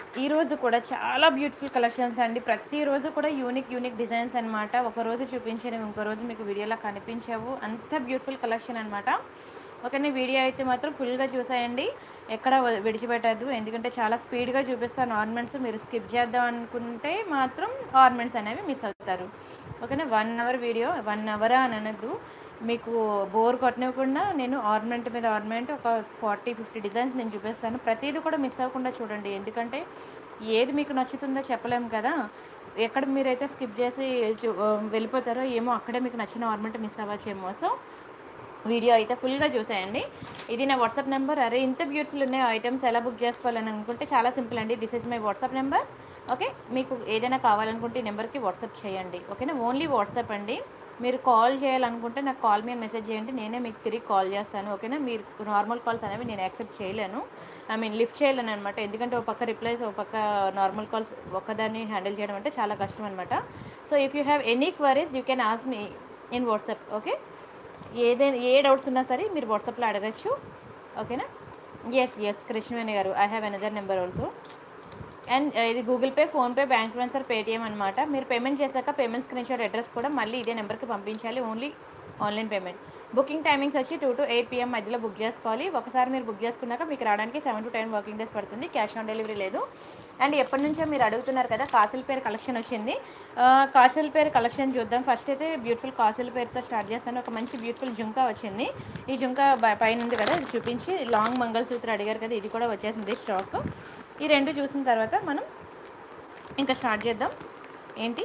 ఈరోజు కూడా చాలా బ్యూటిఫుల్ కలెక్షన్స్ అండి. ప్రతిరోజు కూడా యూనిక్ డిజైన్స్ అనమాట. ఒకరోజు చూపించినవి ఇంకో రోజు మీకు వీడియోలో కనిపించవు. అంత బ్యూటిఫుల్ కలెక్షన్ అనమాట. ఓకేనా, వీడియో అయితే మాత్రం ఫుల్గా చూసేయండి, ఎక్కడ విడిచిపెట్టద్దు. ఎందుకంటే చాలా స్పీడ్గా చూపిస్తాను ఆర్నమెంట్స్. మీరు స్కిప్ చేద్దాం అనుకుంటే మాత్రం ఆర్నమెంట్స్ అనేవి మిస్ అవుతారు. ఓకేనా, 1 అవర్ వీడియో, 1 అవరా అని అనద్దు. మీకు బోర్ కొట్టనివ్వకుండా నేను ఆర్నమెంట్ మీద ఆర్నమెంట్ ఒక 40-50 డిజైన్స్ నేను చూపిస్తాను. ప్రతిదీ కూడా మిస్ అవ్వకుండా చూడండి. ఎందుకంటే ఏది మీకు నచ్చుతుందో చెప్పలేము కదా. ఎక్కడ మీరైతే స్కిప్ చేసి వెళ్ళిపోతారో ఏమో, అక్కడే మీకు నచ్చిన ఆర్నమెంట్ మిస్ అవ్వచ్చేమో. సో వీడియో అయితే ఫుల్గా చూసేయండి. ఇది నా వాట్సాప్ నెంబర్. అరే ఇంత బ్యూటిఫుల్ ఉన్నాయి ఐటమ్స్, ఎలా బుక్ చేసుకోవాలని అనుకుంటే చాలా సింపుల్ అండి. This is my WhatsApp number. Okay, మీకు ఏదైనా కావాలనుకుంటే ఈ నెంబర్కి వాట్సాప్ చేయండి. ఓకేనా, ఓన్లీ వాట్సాప్ అండి. మీరు కాల్ చేయాలనుకుంటే నాకు కాల్ మీద మెసేజ్ చేయండి, నేనే మీకు తిరిగి కాల్ చేస్తాను. ఓకేనా, మీరు నార్మల్ కాల్స్ అనేవి నేను యాక్సెప్ట్ చేయలేను, ఐ మీన్ లిఫ్ట్ చేయలేను అనమాట. ఎందుకంటే ఒక పక్క రిప్లైస్, ఒక పక్క నార్మల్ కాల్స్ ఒక్కదాన్ని హ్యాండిల్ చేయడం అంటే చాలా కష్టం అనమాట. So if you have any queries you can ask me in WhatsApp. Okay, ఏ డౌట్స్ ఉన్నా సరే మీరు వాట్సాప్లో అడగచ్చు. ఓకేనా, ఎస్ కృష్ణవేణి గారు, I have another number also. And ఇది Google Pay, PhonePe, bank transfer, Paytm అనమాట. మీరు పేమెంట్ చేశాక పేమెంట్ స్క్రీన్ షాట్ అడ్రస్ కూడా మళ్ళీ ఇదే నెంబర్కి పంపించాలి. Only online payment. Booking timings వచ్చి 2 to 8 PM మధ్యలో బుక్ చేసుకోవాలి. ఒకసారి మీరు బుక్ చేసుకున్నాక మీకు రావడానికి 7 to 10 వర్కింగ్ డేస్ పడుతుంది. క్యాష్ ఆన్ డెలివరీ లేదు. అండ్ ఎప్పటి నుంచో మీరు అడుగుతున్నారు కదా, కాసుల పేరు కలెక్షన్ వచ్చింది. కాసుల పేరు కలెక్షన్ చూద్దాం. ఫస్ట్ అయితే బ్యూటిఫుల్ కాసుల పేరుతో స్టార్ట్ చేస్తాను. ఒక మంచి బ్యూటిఫుల్ జుంకా వచ్చింది. ఈ జుంకా పైన ఉంది కదా, ఇది చూపించి లాంగ్ మంగళసూత్ర అడిగారు కదా, ఇది కూడా వచ్చేసింది స్టాక్. ఈ రెండు చూసిన తర్వాత మనం ఇంకా స్టార్ట్ చేద్దాం. ఏంటి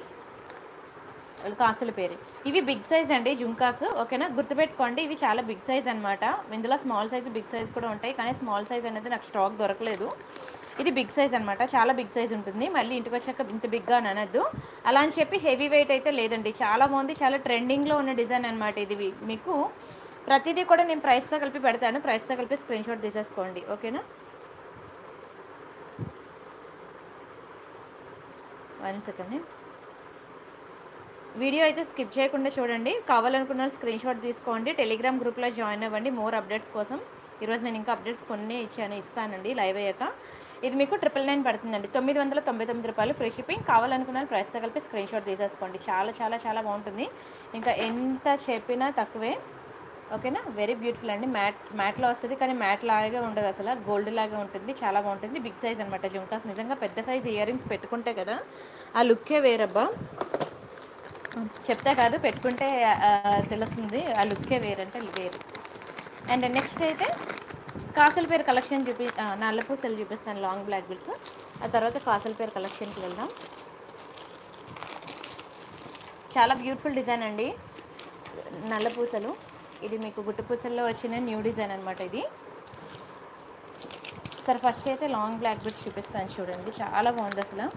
కాసుల పేరు, ఇవి బిగ్ సైజ్ అండి జుంకాస్. ఓకేనా, గుర్తుపెట్టుకోండి, ఇవి చాలా బిగ్ సైజ్ అనమాట. ఇందులో స్మాల్ సైజ్, బిగ్ సైజ్ కూడా ఉంటాయి, కానీ స్మాల్ సైజ్ అనేది నాకు స్టాక్ దొరకలేదు. ఇది బిగ్ సైజ్ అనమాట, చాలా బిగ్ సైజ్ ఉంటుంది. మళ్ళీ ఇంటికి వచ్చాక ఇంత బిగ్గా అని అనద్దు. అలా అని చెప్పి హెవీ వెయిట్ అయితే లేదండి, చాలా బాగుంది, చాలా ట్రెండింగ్లో ఉన్న డిజైన్ అనమాట. ఇది మీకు ప్రతిదీ కూడా నేను ప్రైస్తో కలిపి పెడతాను, ప్రైస్తో కలిపి స్క్రీన్ షాట్ తీసేసుకోండి. ఓకేనా, 1 సెకండ్. వీడియో అయితే స్కిప్ చేయకుండా చూడండి. కావాలనుకున్న స్క్రీన్ షాట్ తీసుకోండి, టెలిగ్రామ్ గ్రూప్లో జాయిన్ అవ్వండి మోర్ అప్డేట్స్ కోసం. ఈరోజు నేను ఇంకా అప్డేట్స్ కొన్ని ఇస్తానండి లైవ్ అయ్యాక. ఇది మీకు 999 పడుతుందండి, 999 రూపాయలు ఫ్రీ షిప్పింగ్. కావాలనుకున్న ప్రైస్తో కలిపి స్క్రీన్ షాట్ తీసేసుకోండి. చాలా చాలా చాలా బాగుంటుంది, ఇంకా ఎంత చెప్పినా తక్కువే. ఓకేనా, వెరీ బ్యూటిఫుల్ అండి. మ్యాట్లో వస్తుంది, కానీ మ్యాట్ లాగే ఉండదు, అసలు గోల్డ్ లాగా ఉంటుంది, చాలా బాగుంటుంది. బిగ్ సైజ్ అనమాట జుంకాస్. నిజంగా పెద్ద సైజ్ ఇయర్ రింగ్స్ పెట్టుకుంటే కదా ఆ లుక్కే వేరబ్బా. చెప్తా కాదు, పెట్టుకుంటే తెలుస్తుంది, ఆ లుక్కే వేరంటే వేరు. అండ్ నెక్స్ట్ అయితే కాసుల పేరు కలెక్షన్ నల్ల పూసలు చూపిస్తాను, లాంగ్ బ్లాక్ బిల్స్. ఆ తర్వాత కాసుల పేరు కలెక్షన్కి వెళ్దాం. చాలా బ్యూటిఫుల్ డిజైన్ అండి, నల్ల పూసలు. ఇది మీకు గుట్టు పూసల్లో వచ్చిన న్యూ డిజైన్ అనమాట ఇది. సరే ఫస్ట్ అయితే లాంగ్ బ్లాక్ బిల్స్ చూపిస్తాను చూడండి, చాలా బాగుంది అసలు.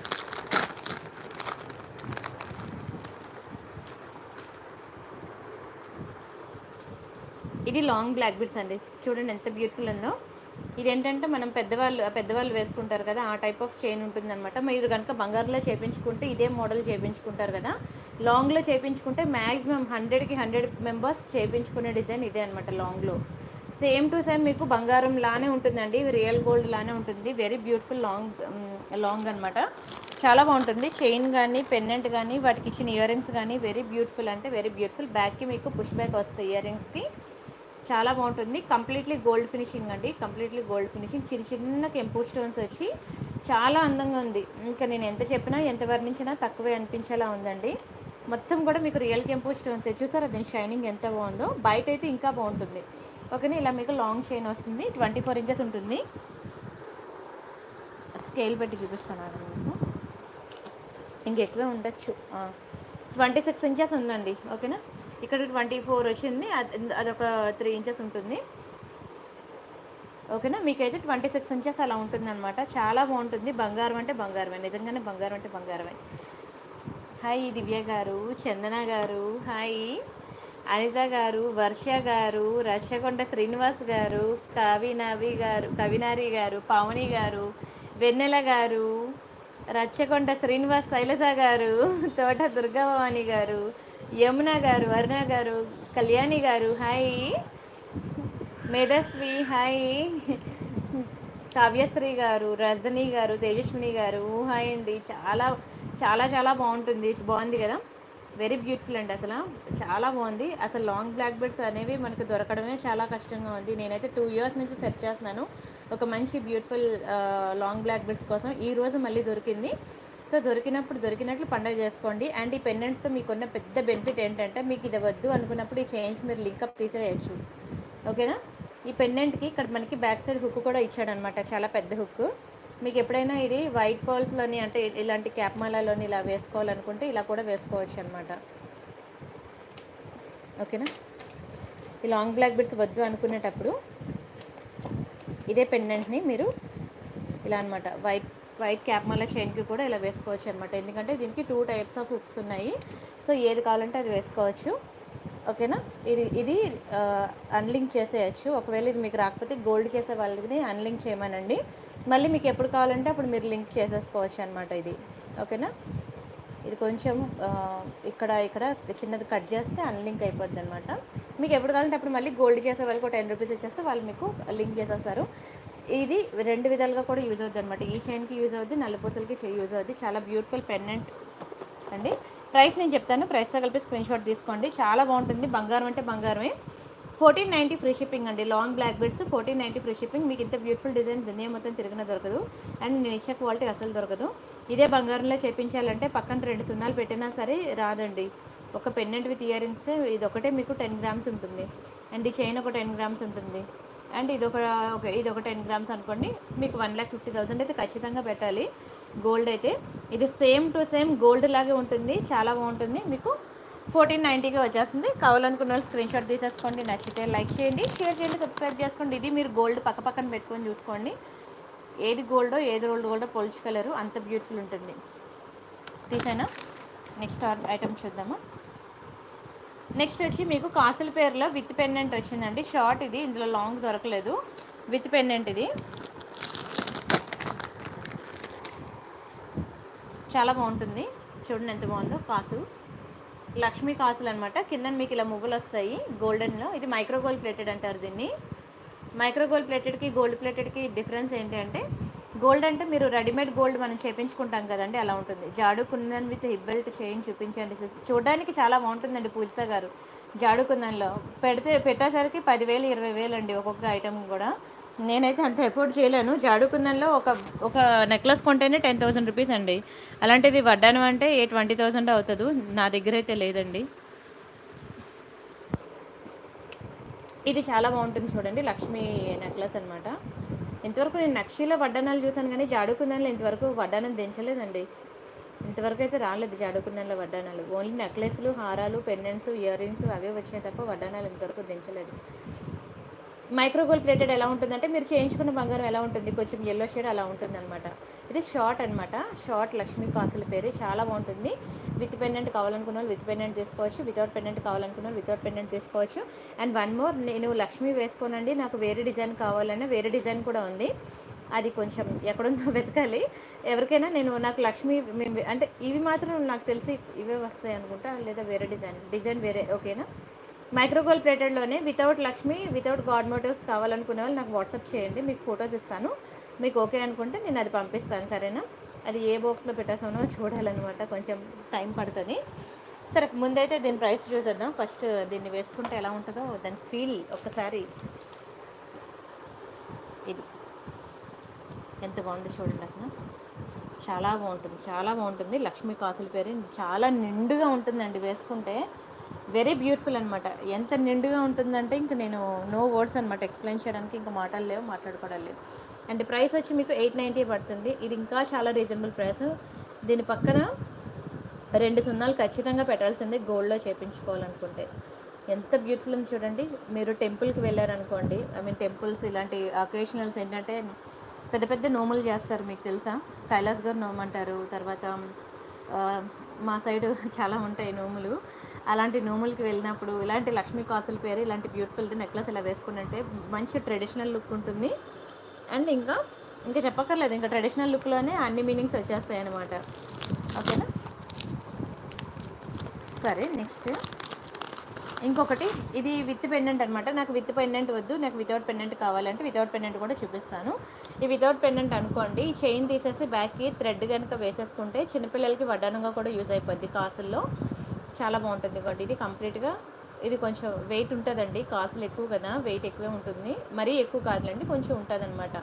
ఇది లాంగ్ బ్లాక్ బిడ్స్ అండి, చూడండి ఎంత బ్యూటిఫుల్ ఉందో. ఇదేంటంటే మనం పెద్దవాళ్ళు వేసుకుంటారు కదా, ఆ టైప్ ఆఫ్ చైన్ ఉంటుందన్నమాట. మీరు కనుక బంగారులో చేయించుకుంటే ఇదే మోడల్ చేయించుకుంటారు కదా, లాంగ్లో చేయించుకుంటే మ్యాక్సిమం 100కి 100 మెంబర్స్ చేయించుకునే డిజైన్ ఇదే అనమాట. లాంగ్లో సేమ్ టు సేమ్ మీకు బంగారం లానే ఉంటుందండి, రియల్ గోల్డ్ లానే ఉంటుంది. వెరీ బ్యూటిఫుల్ లాంగ్ అనమాట, చాలా బాగుంటుంది. చైన్ కానీ పెండెంట్ కానీ వాటికి ఇచ్చిన ఇయర్ రింగ్స్ కానీ వెరీ బ్యూటిఫుల్, అంటే వెరీ బ్యూటిఫుల్. బ్యాక్కి మీకు పుష్ బ్యాక్ వస్తాయి ఇయర్ రింగ్స్కి, చాలా బాగుంటుంది. కంప్లీట్లీ గోల్డ్ ఫినిషింగ్ అండి, కంప్లీట్లీ గోల్డ్ ఫినిషింగ్. చిన్న కెంపు స్టోన్స్ వచ్చి చాలా అందంగా ఉంది. ఇంకా నేను ఎంత చెప్పినా ఎంత వర్ణించినా తక్కువే అనిపించేలా ఉందండి. మొత్తం కూడా మీకు రియల్ కెంపు స్టోన్స్ చూసారా, దీని షైనింగ్ ఎంత బాగుందో. బయట అయితే ఇంకా బాగుంటుంది. ఓకేనా, ఇలా మీకు లాంగ్ చైన్ వస్తుంది, 24 ఇంచెస్ ఉంటుంది. స్కేల్ పెట్టి చూపిస్తాను మీకు, ఇంకెక్కువే ఉండొచ్చు. 26 ఇంచెస్ ఉందండి. ఓకేనా, ఇక్కడ 24 వచ్చింది, అదొక 3 ఇంచెస్ ఉంటుంది. ఓకేనా, మీకైతే 26 ఇంచెస్ అలా ఉంటుంది అనమాట. చాలా బాగుంటుంది. బంగారం అంటే బంగారమే, నిజంగానే బంగారం అంటే బంగారమే. హాయ్ దివ్య గారు, చందన గారు, హాయ్ అనిత గారు, వర్ష గారు, రచ్చకొండ శ్రీనివాస్ గారు, కవినారి గారు, పావని గారు, వెన్నెల గారు, రచ్చకొండ శ్రీనివాస్, శైలజ గారు, తోట దుర్గాభవాని గారు, యమున గారు, అరుణ గారు, కళ్యాణి గారు, హాయ్ మేధస్వి, హాయ్ కావ్యశ్రీ గారు, రజనీ గారు, తేజస్విని గారు, హాయ్ అండి. చాలా చాలా చాలా బాగుంది కదా. వెరీ బ్యూటిఫుల్ అండి. అసలు చాలా బాగుంది. అసలు లాంగ్ బ్లాక్ బెడ్స్ అనేవి మనకు దొరకడమే చాలా కష్టంగా ఉంది. నేనైతే 2 ఇయర్స్ నుంచి సెర్చ్ చేస్తున్నాను ఒక మంచి బ్యూటిఫుల్ లాంగ్ బ్లాక్ బెడ్స్ కోసం. ఈ రోజు మళ్ళీ దొరికింది. సో దొరికినప్పుడు దొరికినట్లు పండుగ చేసుకోండి. అండ్ ఈ పెండెంట్తో మీకున్న పెద్ద బెనిఫిట్ ఏంటంటే, మీకు ఇది వద్దు అనుకున్నప్పుడు ఈ చైన్స్ మీరు లింకప్ తీసేయచ్చు. ఓకేనా. ఈ పెండెంట్కి ఇక్కడ మనకి బ్యాక్ సైడ్ హుక్ కూడా ఇచ్చాడనమాట, చాలా పెద్ద హుక్. మీకు ఎప్పుడైనా ఇది వైట్ పర్ల్స్లోని అంటే ఇలాంటి క్యాప్ మాలాలోని ఇలా వేసుకోవాలనుకుంటే ఇలా కూడా వేసుకోవచ్చు అనమాట. ఓకేనా. ఈ లాంగ్ బ్లాక్ బిడ్స్ వద్దు అనుకునేటప్పుడు ఇదే పెండెంట్ని మీరు ఇలా అనమాట వైట్ క్యాప్ మాలా చైన్కి కూడా ఇలా వేసుకోవచ్చు అనమాట. ఎందుకంటే దీనికి 2 టైప్స్ ఆఫ్ హుక్స్ ఉన్నాయి. సో ఏది కావాలంటే అది వేసుకోవచ్చు. ఓకేనా. ఇది అన్లింక్ చేసేయచ్చు. ఒకవేళ ఇది మీకు రాకపోతే గోల్డ్ చేసే వాళ్ళని అన్లింక్ చేయమనండి. మళ్ళీ మీకు ఎప్పుడు కావాలంటే అప్పుడు మీరు లింక్ చేసేసుకోవచ్చు అనమాట ఇది. ఓకేనా. ఇది కొంచెం ఇక్కడ చిన్నది కట్ చేస్తే అన్లింక్ అయిపోద్ది అనమాట. మీకు ఎప్పుడు కావాలంటే అప్పుడు మళ్ళీ గోల్డ్ చేసే వాళ్ళకి 10 రూపీస్ ఇచ్చేస్తే వాళ్ళు మీకు లింక్ చేసేస్తారు. ఇది 2 విధాలుగా కూడా యూజ్ అవుతుంది అనమాట. ఈ చైన్కి యూజ్ అవుద్ది, నల్లపూసలకి యూజ్ అవుద్ది. చాలా బ్యూటిఫుల్ పెండెంట్ అండి. ప్రైస్ నేను చెప్తాను, ప్రైస్తో కలిపి స్క్రీన్ షాట్ తీసుకోండి. చాలా బాగుంటుంది. బంగారం అంటే బంగారమే. 1490 ఫ్రీ షిప్పింగ్ అండి. Long black beads 1490 free shipping. మీకు ఇంత బ్యూటిఫుల్ డిజైన్ దునియా మొత్తం తిరిగిన దొరకదు. అండ్ నేను ఇచ్చే క్వాలిటీ అసలు దొరకదు. ఇదే బంగారంలో చేయించాలంటే పక్కన 2 సున్నాలు పెట్టినా సరే రాదండి. ఒక పెండెంట్ విత్ ఇయర్ రింగ్స్ ఇది ఒకటే మీకు 10 గ్రామ్స్ ఉంటుంది. అండ్ ఈ చైన్ ఒక 10 గ్రామ్స్ ఉంటుంది. అండ్ ఇది ఒక 10 గ్రామ్స్ అనుకోండి. మీకు 1,50,000 అయితే ఖచ్చితంగా పెట్టాలి గోల్డ్ అయితే. ఇది సేమ్ టు సేమ్ గోల్డ్ లాగే ఉంటుంది. చాలా బాగుంటుంది. మీకు 1490కి వచ్చేస్తుంది. కావాలనుకున్న వాళ్ళు స్క్రీన్ షాట్ తీసేసుకోండి. నచ్చితే లైక్ చేయండి, షేర్ చేయండి, సబ్స్క్రైబ్ చేసుకోండి. ఇది మీరు గోల్డ్ పక్కన పెట్టుకొని చూసుకోండి. ఏది గోల్డో ఏది రోల్డ్ గోల్డో పోల్చుకోలేరు, అంత బ్యూటిఫుల్ ఉంటుంది. తీసేనా. నెక్స్ట్ ఐటమ్ చూద్దామా. నెక్స్ట్ వచ్చి మీకు కాసుల పేరులో విత్ పెండెంట్ వచ్చిందండి. షార్ట్ ఇది, ఇందులో లాంగ్ దొరకలేదు. విత్ పెండెంట్ ఇది చాలా బాగుంటుంది. చూడండి ఎంత బాగుందో. కాసు లక్ష్మీ కాసులు అనమాట. కింద మీకు ఇలా మువ్వలు వస్తాయి గోల్డెన్లో. ఇది మైక్రో గోల్డ్ ప్లేటెడ్ అంటారు దీన్ని. మైక్రో గోల్డ్ ప్లేటెడ్కి గోల్డ్ ప్లేటెడ్కి డిఫరెన్స్ ఏంటి అంటే, గోల్డ్ అంటే మీరు రెడీమేడ్ గోల్డ్ మనం చేయించుకుంటాం కదండి, అలా ఉంటుంది. Jadau kundan with hip belt chain చూపించండి. చూడడానికి చాలా బాగుంటుందండి పూజిత గారు. జాడు కుందన్లో పెట్టేసరికి 10,000 20,000 అండి ఒక్కొక్క ఐటమ్ కూడా. నేనైతే అంత ఎఫోర్డ్ చేయలేను. జాడు కుందన్లో ఒక నెక్లెస్ కొంటేనే 10,000 రూపీస్ అండి. అలాంటిది వడ్డానం అంటే 20,000 అవుతుంది. నా దగ్గర అయితే లేదండి. ఇది చాలా బాగుంటుంది చూడండి. లక్ష్మీ నెక్లెస్ అనమాట. ఇంతవరకు నేను నక్షీలో వడ్డానాలు చూసాను కానీ జాడుకుందన్లో ఇంతవరకు వడ్డానం దించలేదండి. ఇంతవరకు అయితే రాలేదు జాడుకుందన్లో వడ్డానాలు. ఓన్లీ నెక్లెస్లు, హారాలు, పెండెంట్స్, ఇయర్ రింగ్స్ అవే వచ్చాయి తప్ప వడ్డానాలు ఇంతవరకు దించలేదు. మైక్రో గోల్డ్ ప్లేటెడ్ ఎలా ఉంటుందంటే, మీరు చేయించుకున్న బంగారం ఎలా ఉంటుంది, కొంచెం ఎల్లో షేడ్ అలా ఉంటుంది అనమాట. ఇది షార్ట్ అనమాట. షార్ట్ లక్ష్మీ కాసుల పేరు. చాలా బాగుంటుంది. విత్ పెండెంట్ కావాలనుకున్న వాళ్ళు విత్ పెండెంట్ తీసుకోవచ్చు. వితౌట్ పెండెంట్ కావాలనుకున్న వాళ్ళు వితౌట్ పెండెంట్ తీసుకోవచ్చు. అండ్ వన్ మోర్, నేను లక్ష్మీ వేసుకోనండి, నాకు వేరే డిజైన్ కావాలన్నా వేరే డిజైన్ కూడా ఉంది. అది కొంచెం ఎక్కడుందో వెతకాలి. ఎవరికైనా నాకు లక్ష్మీ అంటే ఇవి మాత్రం నాకు తెలిసి ఇవే వస్తాయి అనుకుంటా, లేదా వేరే డిజైన్ వేరే. ఓకేనా. మైక్రో గోల్డ్ ప్లేటెడ్లోనే without Lakshmi without god motifs కావాలనుకునే వాళ్ళు నాకు వాట్సాప్ చేయండి. మీకు ఫొటోస్ ఇస్తాను. మీకు ఓకే అనుకుంటే నేను అది పంపిస్తాను. సరేనా. అది ఏ బాక్స్లో పెట్టేసానో చూడాలన్నమాట, కొంచెం టైం పడుతుంది. సరే ముందైతే దీని ప్రైస్ చూసేద్దాం. ఫస్ట్ దీన్ని వేసుకుంటే ఎలా ఉంటుందో దాని ఫీల్ ఒక్కసారి. ఇది ఎంత బాగుందో చూడండి. అసలు చాలా బాగుంటుంది, చాలా బాగుంటుంది. లక్ష్మీ కాసుల పేరు. చాలా నిండుగా ఉంటుందండి వేసుకుంటే. వెరీ బ్యూటిఫుల్ అనమాట. ఎంత నిండుగా ఉంటుందంటే ఇంక నేను నో వర్డ్స్ అనమాట ఎక్స్ప్లెయిన్ చేయడానికి. ఇంకా మాటలు లేవు, మాట్లాడుకోవడం లేవు. అండ్ ప్రైస్ వచ్చి మీకు 890 పడుతుంది. ఇది ఇంకా చాలా రీజనబుల్ ప్రైస్. దీని పక్కన 2 సున్నాలు ఖచ్చితంగా పెట్టాల్సిందే గోల్డ్లో చేయించుకోవాలనుకుంటే. ఎంత బ్యూటిఫుల్ ఉంది చూడండి. మీరు టెంపుల్కి వెళ్ళారనుకోండి, టెంపుల్స్ ఇలాంటి అకేషనల్స్ ఏంటంటే పెద్ద పెద్ద నోములు చేస్తారు. మీకు తెలుసా, కైలాస్ గారు నోము అంటారు. తర్వాత మా సైడు చాలా ఉంటాయి నోములు. అలాంటి నోములకి వెళ్ళినప్పుడు ఇలాంటి లక్ష్మీ కాసుల పేరు ఇలాంటి బ్యూటిఫుల్ నెక్లెస్ ఇలా వేసుకున్నట్టే మంచి ట్రెడిషనల్ లుక్ ఉంటుంది. అండ్ ఇంకా చెప్పక్కర్లేదు, ఇంకా ట్రెడిషనల్ లుక్లోనే అన్ని మీనింగ్స్ వచ్చేస్తాయి అన్నమాట. ఓకేనా. సరే నెక్స్ట్ ఇంకొకటి ఇది విత్ పెండెంట్ అనమాట. నాకు విత్ పెండెంట్ వద్దు, నాకు వితౌట్ పెండెంట్ కావాలంటే వితౌట్ పెండెంట్ కూడా చూపిస్తాను. ఈ వితౌట్ పెండెంట్ అనుకోండి, ఈ చైన్ తీసేసి బ్యాక్కి థ్రెడ్ కనుక వేసేసుకుంటే చిన్నపిల్లలకి వడ్డానంగా కూడా యూజ్ అయిపోద్ది కాసుల్లో. చాలా బాగుంటుంది కాబట్టి ఇది కంప్లీట్గా. ఇది కొంచెం వెయిట్ ఉంటుందండి, కాసులు ఎక్కువ కదా, వెయిట్ ఎక్కువే ఉంటుంది, మరీ ఎక్కువ కాదులండి, కొంచెం ఉంటుంది అనమాట.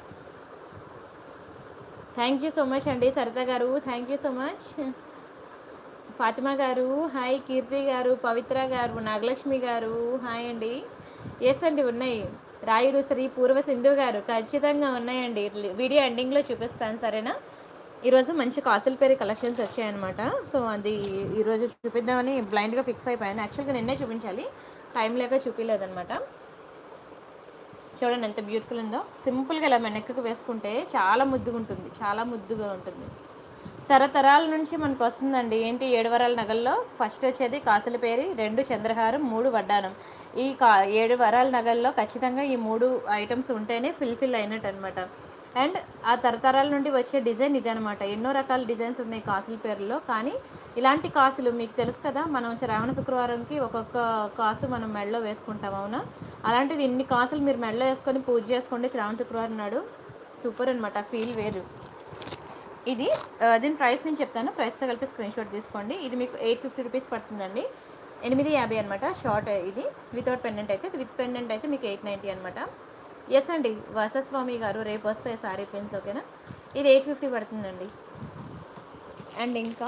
థ్యాంక్ యూ సో మచ్ అండి సరిత గారు, thank you so much. Fatima గారు హాయ్, కీర్తి గారు, పవిత్ర గారు, నాగలక్ష్మి గారు హాయ్ అండి. ఎస్ అండి ఉన్నాయి. రాయుడు శ్రీ పూర్వ సింధు గారు ఖచ్చితంగా ఉన్నాయండి, వీడియో ఎండింగ్లో చూపిస్తాను సరేనా. ఈరోజు మంచి కాసుల పేరు కలెక్షన్స్ వచ్చాయన్నమాట. సో అది ఈరోజు చూపిద్దామని బ్లైండ్గా ఫిక్స్ అయిపోయాను. యాక్చువల్గా నిన్నే చూపించాలి, టైం లేక చూపించలేదన్నమాట. చూడండి ఎంత బ్యూటిఫుల్ ఉందో. సింపుల్గా ఇలా మెనక్కి వేసుకుంటే చాలా ముద్దుగా ఉంటుంది, చాలా ముద్దుగా ఉంటుంది. తరతరాల నుంచి మనకు వస్తుందండి. ఏంటి 7 వరాల నగల్లో ఫస్ట్ వచ్చేది కాసుల పేరు, 2 చంద్రహారం, 3 వడ్డానం. ఈ 7 వరాల నగల్లో ఖచ్చితంగా ఈ 3 ఐటమ్స్ ఉంటేనే ఫిల్ అయినట్టు అనమాట. అండ్ ఆ తరతరాల నుండి వచ్చే డిజైన్ ఇది అనమాట. ఎన్నో రకాల డిజైన్స్ ఉన్నాయి కాసుల పేరులో, కానీ ఇలాంటి కాసులు మీకు తెలుసు కదా, మనం శ్రావణ శుక్రవారంకి ఒక్కొక్క కాసు మనం మెడలో వేసుకుంటాం అవునా. అలాంటిది ఇన్ని కాసులు మీరు మెడలో వేసుకొని పూజ చేసుకోండి శ్రావణ శుక్రవారం నాడు, సూపర్ అనమాట, ఫీల్ వేరు. ఇది దీని ప్రైస్ నేను చెప్తాను, ప్రైస్తో కలిపి స్క్రీన్ షాట్ తీసుకోండి. ఇది మీకు 850 రూపీస్ పడుతుందండి, 850 అనమాట. షార్ట్ ఇది వితౌట్ పెండెంట్ అయితే, విత్ పెండెంట్ అయితే మీకు 890 అనమాట. ఎస్ అండి వసస్వామి గారు, రేపు వస్తాయి సారీ పిన్స్ ఓకేనా. ఇది 850 పడుతుందండి. అండ్ ఇంకా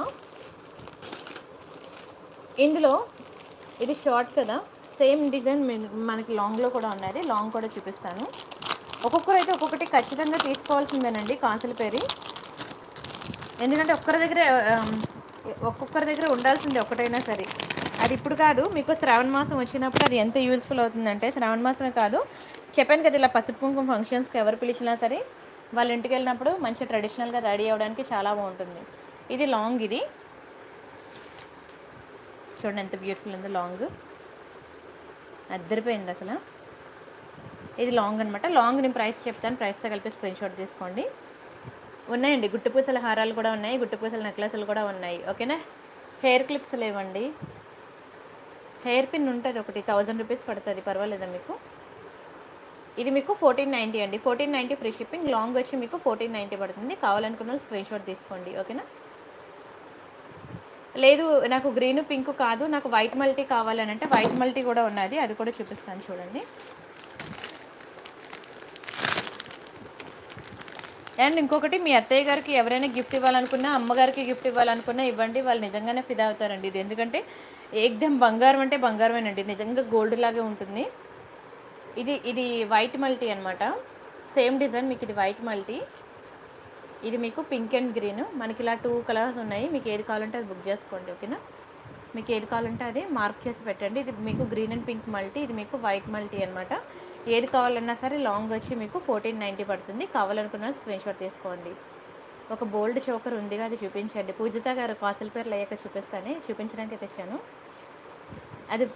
ఇందులో ఇది షార్ట్ కదా, సేమ్ డిజైన్ మనకి లాంగ్లో కూడా ఉన్నది, లాంగ్ కూడా చూపిస్తాను. ఒక్కొక్కరు అయితే ఒక్కొక్కటి ఖచ్చితంగా తీసుకోవాల్సిందేనండి కాసుల పేరు, ఎందుకంటే ఒక్కొక్కరి దగ్గర ఉండాల్సిందే ఒకటైనా సరే. అది ఇప్పుడు కాదు, మీకు శ్రావణ మాసం వచ్చినప్పుడు అది ఎంత యూజ్ఫుల్ అవుతుందంటే, శ్రావణ మాసమే కాదు చెప్పాను కదా, ఇలా పసుపు కుంకుమ ఫంక్షన్స్కి ఎవరు పిలిచినా సరే వాళ్ళ ఇంటికి వెళ్ళినప్పుడు మంచి ట్రెడిషనల్గా రెడీ అవ్వడానికి చాలా బాగుంటుంది. ఇది లాంగ్, ఇది చూడండి ఎంత బ్యూటిఫుల్ ఉందో, లాంగ్ అద్దరిపోయింది అసలు. ఇది లాంగ్ అనమాట. లాంగ్ నేను ప్రైస్ చెప్తాను, ప్రైస్తో కలిపి స్క్రీన్ షాట్ తీసుకోండి. ఉన్నాయండి గుట్టుపూసల హారాలు కూడా ఉన్నాయి, గుట్టుపూసల నెక్లెస్లు కూడా ఉన్నాయి ఓకేనా. హెయిర్ క్లిప్స్ లేవండి, హెయిర్ పిన్ ఉంటుంది ఒకటి, 1000 రూపీస్ పడుతుంది, పర్వాలేదా మీకు. ఇది మీకు 1490 అండి, 1490 ఫ్రీ షిప్పింగ్. లాంగ్ వచ్చి మీకు 1490 పడుతుంది. కావాలనుకున్న స్క్రీన్ షాట్ తీసుకోండి ఓకేనా. లేదు నాకు గ్రీన్ పింక్ కాదు, నాకు వైట్ మల్టీ కావాలని అంటే వైట్ మల్టీ కూడా ఉన్నది, అది కూడా చూపిస్తాను చూడండి. అండ్ ఇంకొకటి, మీ అత్తయ్య గారికి ఎవరైనా గిఫ్ట్ ఇవ్వాలనుకున్నా, అమ్మగారికి గిఫ్ట్ ఇవ్వాలనుకున్నా ఇవ్వండి, వాళ్ళు నిజంగానే ఫిదా అవుతారండి. ఇది ఎందుకంటే ఏకదమ్ బంగారం అంటే బంగారమేనండి, నిజంగా గోల్డ్ లాగే ఉంటుంది. ఇది వైట్ మల్టీ అనమాట, సేమ్ డిజైన్ మీకు ఇది వైట్ మల్టీ. ఇది మీకు పింక్ అండ్ గ్రీన్, మనకి ఇలా 2 కలర్స్ ఉన్నాయి, మీకు ఏది కావాలంటే అది బుక్ చేసుకోండి ఓకేనా. మీకు ఏది కావాలంటే అది మార్క్ చేసి పెట్టండి. ఇది మీకు గ్రీన్ అండ్ పింక్ మల్టీ, ఇది మీకు వైట్ మల్టీ అనమాట. ఏది కావాలన్నా సరే లాంగ్ వచ్చి మీకు 1490 పడుతుంది. కావాలనుకున్న స్క్రీన్ షాట్ తీసుకోండి. ఒక బోల్డ్ చోకర్ ఉందిగా, అది చూపించండి. పూజిత గారు కాసుల పేర్లు అయ్యాక చూపించడానికి తెచ్చాను. అది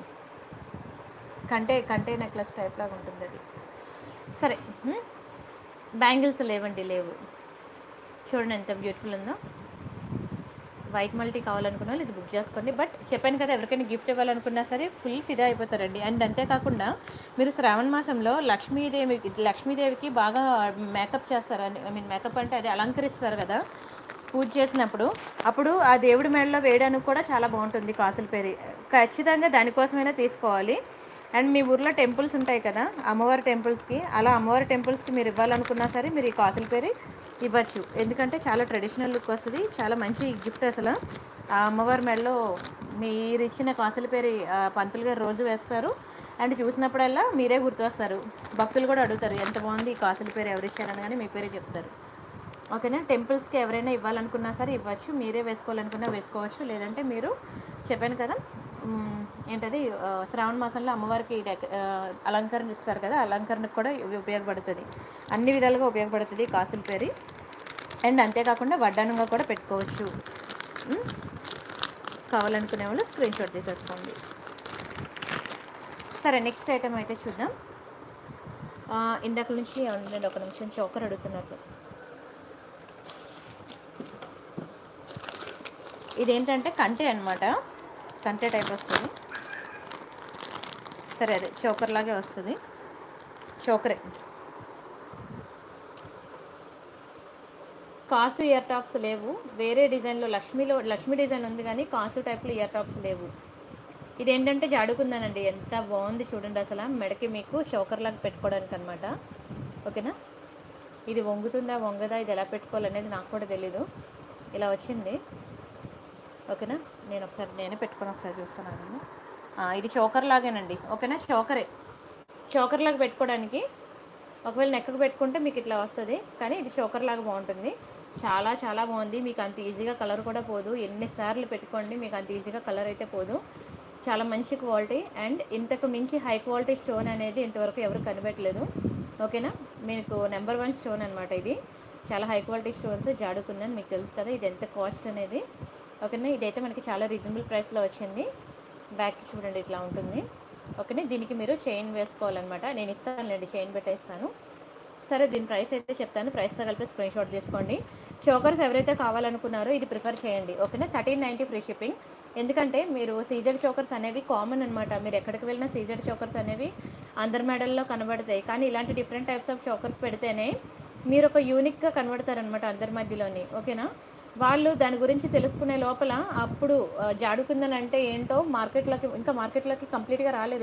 కంటే నెక్లెస్ టైప్ లాగా ఉంటుంది అది. సరే బ్యాంగిల్స్ లేవండి, లేవు. చూడండి ఎంత బ్యూటిఫుల్ ఉందో. వైట్ మల్టీ కావాలనుకున్న వాళ్ళు ఇది బుక్ చేసుకోండి. బట్ చెప్పాను కదా, ఎవరికైనా గిఫ్ట్ ఇవ్వాలనుకున్నా సరే ఫుల్ ఫిదా అయిపోతారండి. అండ్ అంతేకాకుండా మీరు శ్రావణ మాసంలో లక్ష్మీదేవికి బాగా మేకప్ చేస్తారు. ఐ మీన్ మేకప్ అంటే అది అలంకరిస్తారు కదా పూజ చేసినప్పుడు, అప్పుడు ఆ దేవుడి మెడలో వేయడానికి కూడా చాలా బాగుంటుంది కాసుల పేరు. ఖచ్చితంగా దానికోసమైనా తీసుకోవాలి. అండ్ మీ ఊర్లో టెంపుల్స్ ఉంటాయి కదా అమ్మవారి టెంపుల్స్కి, అలా అమ్మవారి టెంపుల్స్కి మీరు ఇవ్వాలనుకున్నా సరే మీరు ఈ కాసుల పేరు ఇవ్వచ్చు. ఎందుకంటే చాలా ట్రెడిషనల్ లుక్ వస్తుంది, చాలా మంచి గిఫ్ట్ అసలు. ఆ అమ్మవారి మెడలో మీరు ఇచ్చిన కాసుల పేరు పంతులు గారు రోజు వేస్తారు. అండ్ చూసినప్పుడల్లా మీరే గుర్తొస్తారు. భక్తులు కూడా అడుగుతారు ఎంత బాగుంది ఈ కాసుల పేరు ఎవరు ఇచ్చారని, కానీ మీ పేరే చెప్తారు ఓకేనా. టెంపుల్స్కి ఎవరైనా ఇవ్వాలనుకున్నా సరే ఇవ్వచ్చు, మీరే వేసుకోవాలనుకున్నా వేసుకోవచ్చు. లేదంటే మీరు చెప్పాను కదా ఏంటది శ్రావణ మాసంలో అమ్మవారికి అలంకరణ ఇస్తారు కదా, అలంకరణకు కూడా ఉపయోగపడుతుంది, అన్ని విధాలుగా ఉపయోగపడుతుంది కాసుల పేరు. అండ్ అంతేకాకుండా వడ్డానంగా కూడా పెట్టుకోవచ్చు. కావాలనుకునే వాళ్ళు స్క్రీన్ షాట్ తీసేసుకోండి. సరే నెక్స్ట్ ఐటమ్ అయితే చూద్దాం. ఇందాక నుంచి ఉండండి ఒక నిమిషం, చోకర్ అడుగుతున్నారు. ఇదేంటంటే కంటే అనమాట, కంటే టైప్ వస్తుంది. సరే అదే చోకర్ లాగే వస్తుంది, చోకరే. కాసు ఇయర్ టాప్స్ లేవు, వేరే డిజైన్లో లక్ష్మీ డిజైన్ ఉంది కానీ కాసు టైప్లో ఇయర్ టాప్స్ లేవు. ఇదేంటంటే జాడుకుందానండి, ఎంత బాగుంది చూడండి అసలు. మెడకి మీకు చోకర్ లాగా పెట్టుకోవడానికి అనమాట. ఓకేనా, ఇది వంగుతుందా వంగదా, ఇది ఎలా పెట్టుకోవాలనేది నాకు కూడా తెలీదు. ఇలా వచ్చింది. ఓకేనా, నేను ఒకసారి నేనే పెట్టుకొని ఒకసారి చూస్తున్నాను. ఇది చోకర్ లాగేనండి. ఓకేనా, చోకర్ లాగా పెట్టుకోవడానికి. ఒకవేళ నెక్కకు పెట్టుకుంటే మీకు ఇట్లా వస్తుంది, కానీ ఇది చోకర్ లాగా బాగుంటుంది. చాలా చాలా బాగుంది. మీకు అంత ఈజీగా కలర్ కూడా పోదు, ఎన్నిసార్లు పెట్టుకోండి మీకు అంత ఈజీగా కలర్ అయితే పోదు. చాలా మంచి క్వాలిటీ, అండ్ ఇంతకు మించి హై క్వాలిటీ స్టోన్ అనేది ఇంతవరకు ఎవరు కనిపెట్టలేదు. ఓకేనా, మీకు నెంబర్ 1 స్టోన్ అనమాట ఇది. చాలా హై క్వాలిటీ స్టోన్స్ జాడుకుందని మీకు తెలుసు కదా, ఇది ఎంత కాస్ట్ అనేది. ఓకేనా, ఇదైతే మనకి చాలా రీజనబుల్ ప్రైస్లో వచ్చింది. బ్యాక్ చూడండి ఇట్లా ఉంటుంది. ఓకేనా, దీనికి మీరు చైన్ వేసుకోవాలన్నమాట. నేను ఇస్తానులేండి, చైన్ పెట్టేస్తాను. సరే, దీని ప్రైస్ అయితే చెప్తాను, ప్రైస్తో కలిపి స్క్రీన్ షాట్ తీసుకోండి. చోకర్స్ ఎవరైతే కావాలనుకున్నారో ఇది ప్రిఫర్ చేయండి. ఓకేనా, 1390 ఫ్రీ షిప్పింగ్. ఎందుకంటే మీరు సీజెడ్ చోకర్స్ అనేవి కామన్ అనమాట. మీరు ఎక్కడికి వెళ్ళినా సీజెడ్ చోకర్స్ అనేవి అందరి మెడల్లో కనబడతాయి, కానీ ఇలాంటి డిఫరెంట్ టైప్స్ ఆఫ్ చోకర్స్ పెడితేనే మీరు ఒక యూనిక్గా కనబడతారనమాట అందరి మధ్యలోని. ఓకేనా, వాళ్ళు దాని గురించి తెలుసుకునే లోపల అప్పుడు జాడుకుందని అంటే ఏంటో మార్కెట్లోకి కంప్లీట్గా రాలేదు.